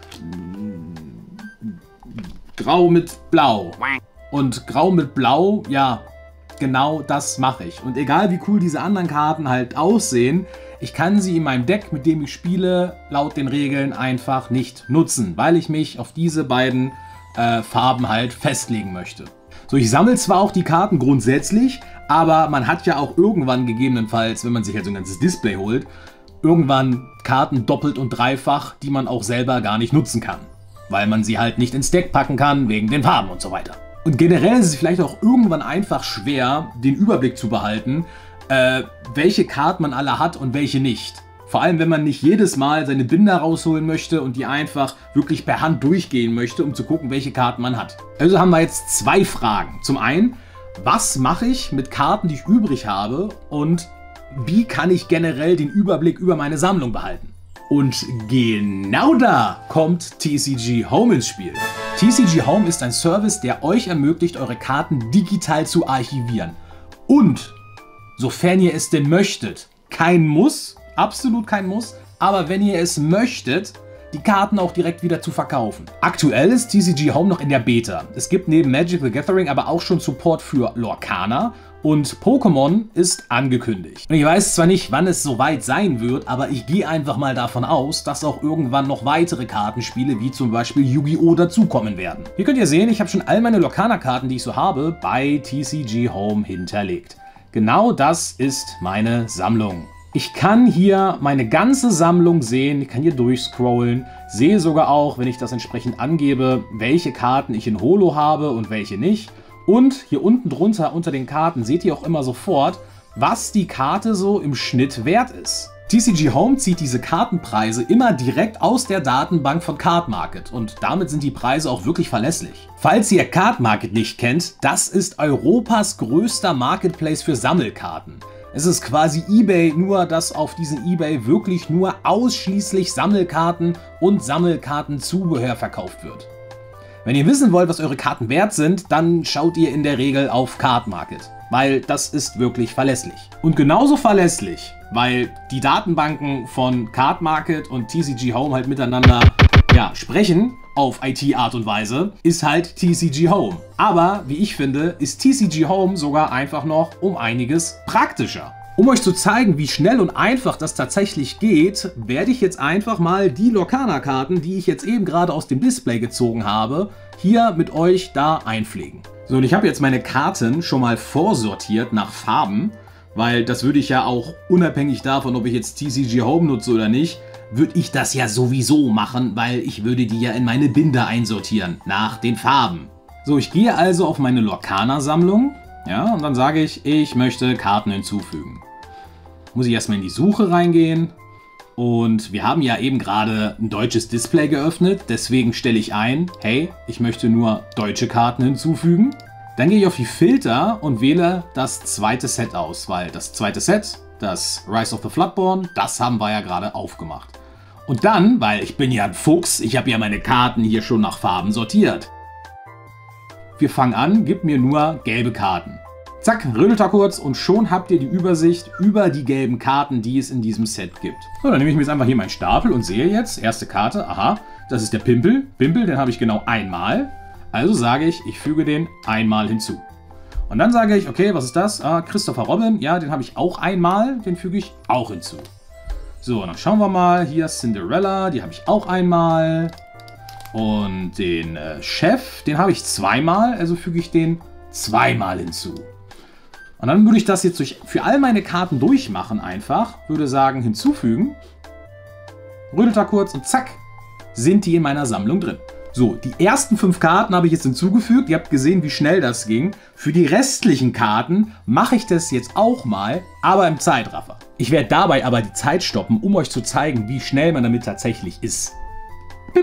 Grau mit Blau. Und Grau mit Blau, ja, genau das mache ich. Und egal wie cool diese anderen Karten halt aussehen, ich kann sie in meinem Deck, mit dem ich spiele, laut den Regeln einfach nicht nutzen, weil ich mich auf diese beiden äh, Farben halt festlegen möchte. So, ich sammle zwar auch die Karten grundsätzlich, aber man hat ja auch irgendwann gegebenenfalls, wenn man sich halt so ein ganzes Display holt, irgendwann Karten doppelt und dreifach, die man auch selber gar nicht nutzen kann, weil man sie halt nicht ins Deck packen kann, wegen den Farben und so weiter. Und generell ist es vielleicht auch irgendwann einfach schwer, den Überblick zu behalten, äh, welche Karten man alle hat und welche nicht. Vor allem, wenn man nicht jedes Mal seine Binder rausholen möchte und die einfach wirklich per Hand durchgehen möchte, um zu gucken, welche Karten man hat. Also haben wir jetzt zwei Fragen. Zum einen, was mache ich mit Karten, die ich übrig habe, und wie kann ich generell den Überblick über meine Sammlung behalten? Und genau da kommt T C G Home ins Spiel. T C G Home ist ein Service, der euch ermöglicht, eure Karten digital zu archivieren. Und, sofern ihr es denn möchtet, kein Muss, absolut kein Muss, aber wenn ihr es möchtet, die Karten auch direkt wieder zu verkaufen. Aktuell ist T C G Home noch in der Beta. Es gibt neben Magic the Gathering aber auch schon Support für Lorcana Und Pokémon ist angekündigt. Und ich weiß zwar nicht, wann es soweit sein wird, aber ich gehe einfach mal davon aus, dass auch irgendwann noch weitere Kartenspiele, wie zum Beispiel Yu-Gi-Oh! Dazukommen werden. Hier könnt ihr sehen, ich habe schon all meine Lorcana-Karten, die ich so habe, bei T C G Home hinterlegt. Genau das ist meine Sammlung. Ich kann hier meine ganze Sammlung sehen, ich kann hier durchscrollen, sehe sogar auch, wenn ich das entsprechend angebe, welche Karten ich in Holo habe und welche nicht. Und hier unten drunter unter den Karten seht ihr auch immer sofort, was die Karte so im Schnitt wert ist. T C G Home zieht diese Kartenpreise immer direkt aus der Datenbank von Cardmarket und damit sind die Preise auch wirklich verlässlich. Falls ihr Cardmarket nicht kennt, das ist Europas größter Marketplace für Sammelkarten. Es ist quasi eBay, nur dass auf diesem eBay wirklich nur ausschließlich Sammelkarten und Sammelkartenzubehör verkauft wird. Wenn ihr wissen wollt, was eure Karten wert sind, dann schaut ihr in der Regel auf Cardmarket, weil das ist wirklich verlässlich. Und genauso verlässlich, weil die Datenbanken von Cardmarket und T C G Home halt miteinander ja, sprechen, auf I T-Art und Weise, ist halt T C G Home. Aber, wie ich finde, ist T C G Home sogar einfach noch um einiges praktischer. Um euch zu zeigen, wie schnell und einfach das tatsächlich geht, werde ich jetzt einfach mal die Lorcana-Karten, die ich jetzt eben gerade aus dem Display gezogen habe, hier mit euch da einpflegen. So, und ich habe jetzt meine Karten schon mal vorsortiert nach Farben, weil das würde ich ja auch unabhängig davon, ob ich jetzt T C G Home nutze oder nicht, würde ich das ja sowieso machen, weil ich würde die ja in meine Binder einsortieren, nach den Farben. So, ich gehe also auf meine Lorcana-Sammlung, ja, und dann sage ich, ich möchte Karten hinzufügen. Muss ich erstmal in die Suche reingehen und wir haben ja eben gerade ein deutsches Display geöffnet, deswegen stelle ich ein, hey, ich möchte nur deutsche Karten hinzufügen. Dann gehe ich auf die Filter und wähle das zweite Set aus, weil das zweite Set, das Rise of the Floodborn, das haben wir ja gerade aufgemacht. Und dann, weil ich bin ja ein Fuchs, ich habe ja meine Karten hier schon nach Farben sortiert. Wir fangen an, gib mir nur gelbe Karten. Zack, rüttelt da kurz und schon habt ihr die Übersicht über die gelben Karten, die es in diesem Set gibt. So, dann nehme ich mir jetzt einfach hier meinen Stapel und sehe jetzt, erste Karte, aha, das ist der Pimpel. Pimpel, den habe ich genau einmal. Also sage ich, ich füge den einmal hinzu. Und dann sage ich, okay, was ist das? Ah, Christopher Robin, ja, den habe ich auch einmal, den füge ich auch hinzu. So, und dann schauen wir mal, hier Cinderella, die habe ich auch einmal. Und den äh, Chef, den habe ich zweimal, also füge ich den zweimal hinzu. Und dann würde ich das jetzt durch, für all meine Karten durchmachen einfach, würde sagen hinzufügen, rüttelt da kurz und zack, sind die in meiner Sammlung drin. So, die ersten fünf Karten habe ich jetzt hinzugefügt, ihr habt gesehen, wie schnell das ging. Für die restlichen Karten mache ich das jetzt auch mal, aber im Zeitraffer. Ich werde dabei aber die Zeit stoppen, um euch zu zeigen, wie schnell man damit tatsächlich ist. Pip.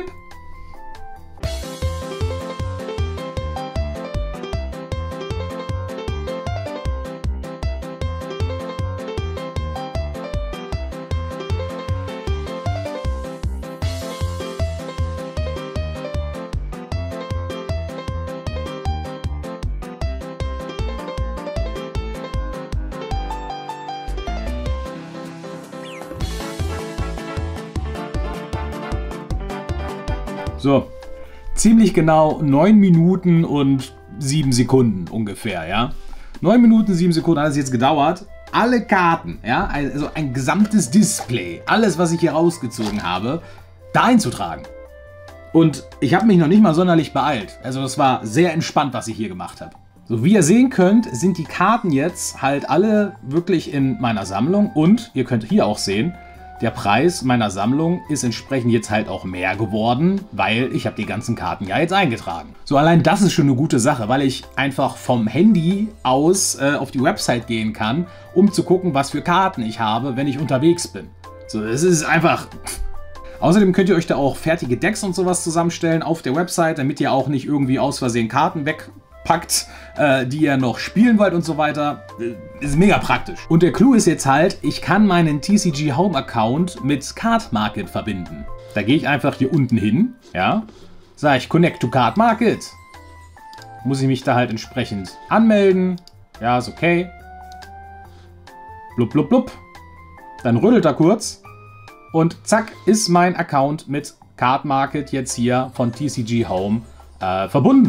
So, ziemlich genau neun Minuten und sieben Sekunden ungefähr, ja. neun Minuten, sieben Sekunden hat es jetzt gedauert. Alle Karten, ja, also ein gesamtes Display, alles, was ich hier rausgezogen habe, da einzutragen. Und ich habe mich noch nicht mal sonderlich beeilt. Also das war sehr entspannt, was ich hier gemacht habe. So, wie ihr sehen könnt, sind die Karten jetzt halt alle wirklich in meiner Sammlung. Und ihr könnt hier auch sehen, der Preis meiner Sammlung ist entsprechend jetzt halt auch mehr geworden, weil ich habe die ganzen Karten ja jetzt eingetragen. So, allein das ist schon eine gute Sache, weil ich einfach vom Handy aus äh, auf die Website gehen kann, um zu gucken, was für Karten ich habe, wenn ich unterwegs bin. So, das ist einfach... Außerdem könnt ihr euch da auch fertige Decks und sowas zusammenstellen auf der Website, damit ihr auch nicht irgendwie aus Versehen Karten wegpackt, äh, die ihr noch spielen wollt und so weiter. Ist mega praktisch. Und der Clou ist jetzt halt, ich kann meinen T C G Home Account mit Cardmarket verbinden. Da gehe ich einfach hier unten hin, ja, sage ich Connect to Cardmarket. Muss ich mich da halt entsprechend anmelden. Ja, ist okay. Blub, blub, blub. Dann rüttelt er kurz. Und zack, ist mein Account mit Cardmarket jetzt hier von T C G Home äh, verbunden.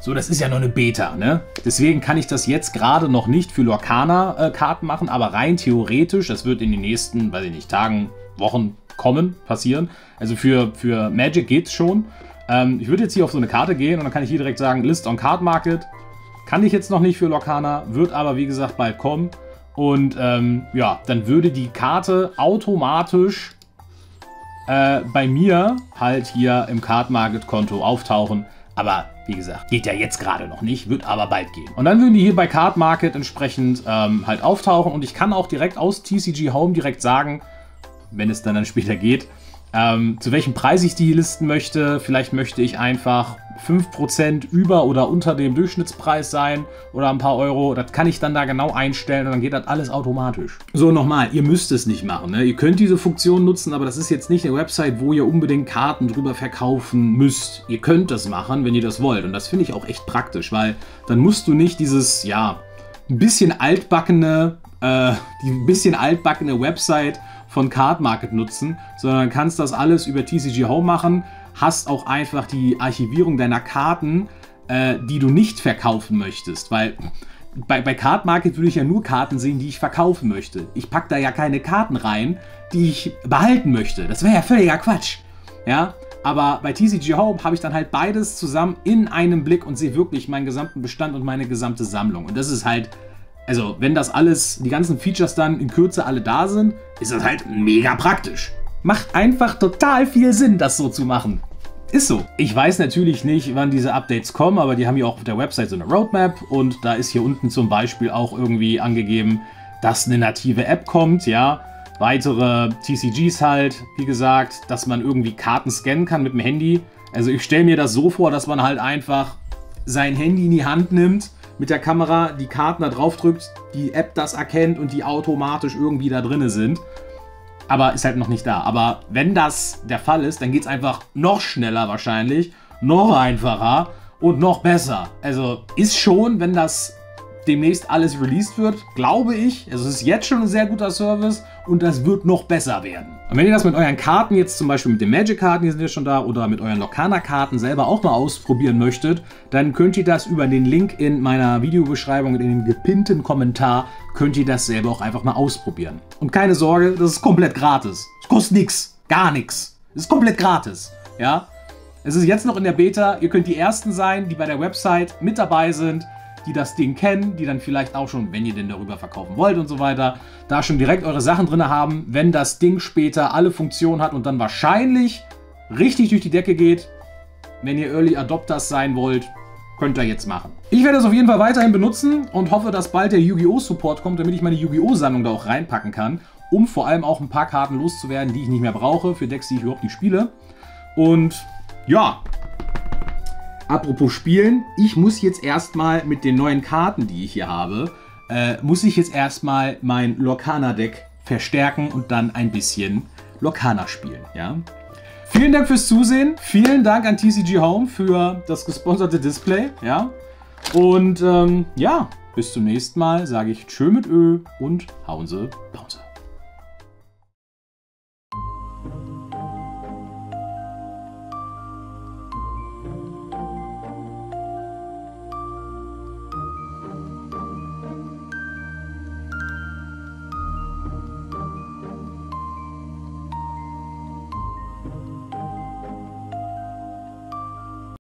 So, das ist ja noch eine Beta, ne? Deswegen kann ich das jetzt gerade noch nicht für Lorcana-Karten äh, machen, aber rein theoretisch, das wird in den nächsten, weiß ich nicht, Tagen, Wochen kommen, passieren. Also für, für Magic geht's schon. Ähm, ich würde jetzt hier auf so eine Karte gehen und dann kann ich hier direkt sagen, List on Card Market. Kann ich jetzt noch nicht für Lorcana, wird aber wie gesagt bald kommen. Und ähm, ja, dann würde die Karte automatisch äh, bei mir halt hier im Card Market Konto auftauchen. Aber wie gesagt, geht ja jetzt gerade noch nicht, wird aber bald gehen. Und dann würden die hier bei Card Market entsprechend ähm, halt auftauchen. Und ich kann auch direkt aus T C G Home direkt sagen, wenn es dann, dann später geht, ähm, zu welchem Preis ich die listen möchte. Vielleicht möchte ich einfach fünf Prozent über oder unter dem Durchschnittspreis sein oder ein paar Euro. Das kann ich dann da genau einstellen und dann geht das alles automatisch. So, nochmal, ihr müsst es nicht machen, ne? Ihr könnt diese Funktion nutzen, aber das ist jetzt nicht eine Website, wo ihr unbedingt Karten drüber verkaufen müsst. Ihr könnt das machen, wenn ihr das wollt. Und das finde ich auch echt praktisch, weil dann musst du nicht dieses, ja, ein bisschen altbackene, äh, die ein bisschen altbackene Website von Card Market nutzen, sondern kannst das alles über T C G Home machen, hast auch einfach die Archivierung deiner Karten, äh, die du nicht verkaufen möchtest, weil bei, bei Card Market würde ich ja nur Karten sehen, die ich verkaufen möchte. Ich packe da ja keine Karten rein, die ich behalten möchte. Das wäre ja völliger Quatsch. Ja? Aber bei T C G Home habe ich dann halt beides zusammen in einem Blick und sehe wirklich meinen gesamten Bestand und meine gesamte Sammlung. Und das ist halt, also wenn das alles, die ganzen Features dann in Kürze alle da sind, ist das halt mega praktisch. Macht einfach total viel Sinn, das so zu machen. Ist so. Ich weiß natürlich nicht, wann diese Updates kommen, aber die haben ja auch auf der Website so eine Roadmap und da ist hier unten zum Beispiel auch irgendwie angegeben, dass eine native App kommt, ja. Weitere T C Gs halt, wie gesagt, dass man irgendwie Karten scannen kann mit dem Handy. Also ich stelle mir das so vor, dass man halt einfach sein Handy in die Hand nimmt, mit der Kamera die Karten da drauf drückt, die App das erkennt und die automatisch irgendwie da drin sind. Aber ist halt noch nicht da. Aber wenn das der Fall ist, dann geht es einfach noch schneller wahrscheinlich, noch einfacher und noch besser. Also ist schon, wenn das demnächst alles released wird, glaube ich, also es ist jetzt schon ein sehr guter Service und das wird noch besser werden. Und wenn ihr das mit euren Karten jetzt zum Beispiel mit den Magic-Karten, die sind ja schon da, oder mit euren Lorcana-Karten selber auch mal ausprobieren möchtet, dann könnt ihr das über den Link in meiner Videobeschreibung, in den gepinnten Kommentar, könnt ihr das selber auch einfach mal ausprobieren. Und keine Sorge, das ist komplett gratis. Es kostet nichts, gar nichts. Es ist komplett gratis, ja. Es ist jetzt noch in der Beta, ihr könnt die Ersten sein, die bei der Website mit dabei sind, die das Ding kennen, die dann vielleicht auch schon, wenn ihr denn darüber verkaufen wollt und so weiter, da schon direkt eure Sachen drin haben, wenn das Ding später alle Funktionen hat und dann wahrscheinlich richtig durch die Decke geht. Wenn ihr Early Adopters sein wollt, könnt ihr jetzt machen. Ich werde es auf jeden Fall weiterhin benutzen und hoffe, dass bald der Yu-Gi-Oh! Support kommt, damit ich meine Yu-Gi-Oh! Sammlung da auch reinpacken kann, um vor allem auch ein paar Karten loszuwerden, die ich nicht mehr brauche, für Decks, die ich überhaupt nicht spiele. Und ja, apropos Spielen, ich muss jetzt erstmal mit den neuen Karten, die ich hier habe, äh, muss ich jetzt erstmal mein Lorcana-Deck verstärken und dann ein bisschen Lorcana spielen, ja. Vielen Dank fürs Zusehen, vielen Dank an T C G Home für das gesponserte Display, ja. Und ähm, ja, bis zum nächsten Mal sage ich Tschö mit Ö und hauen Sie, bauen Sie.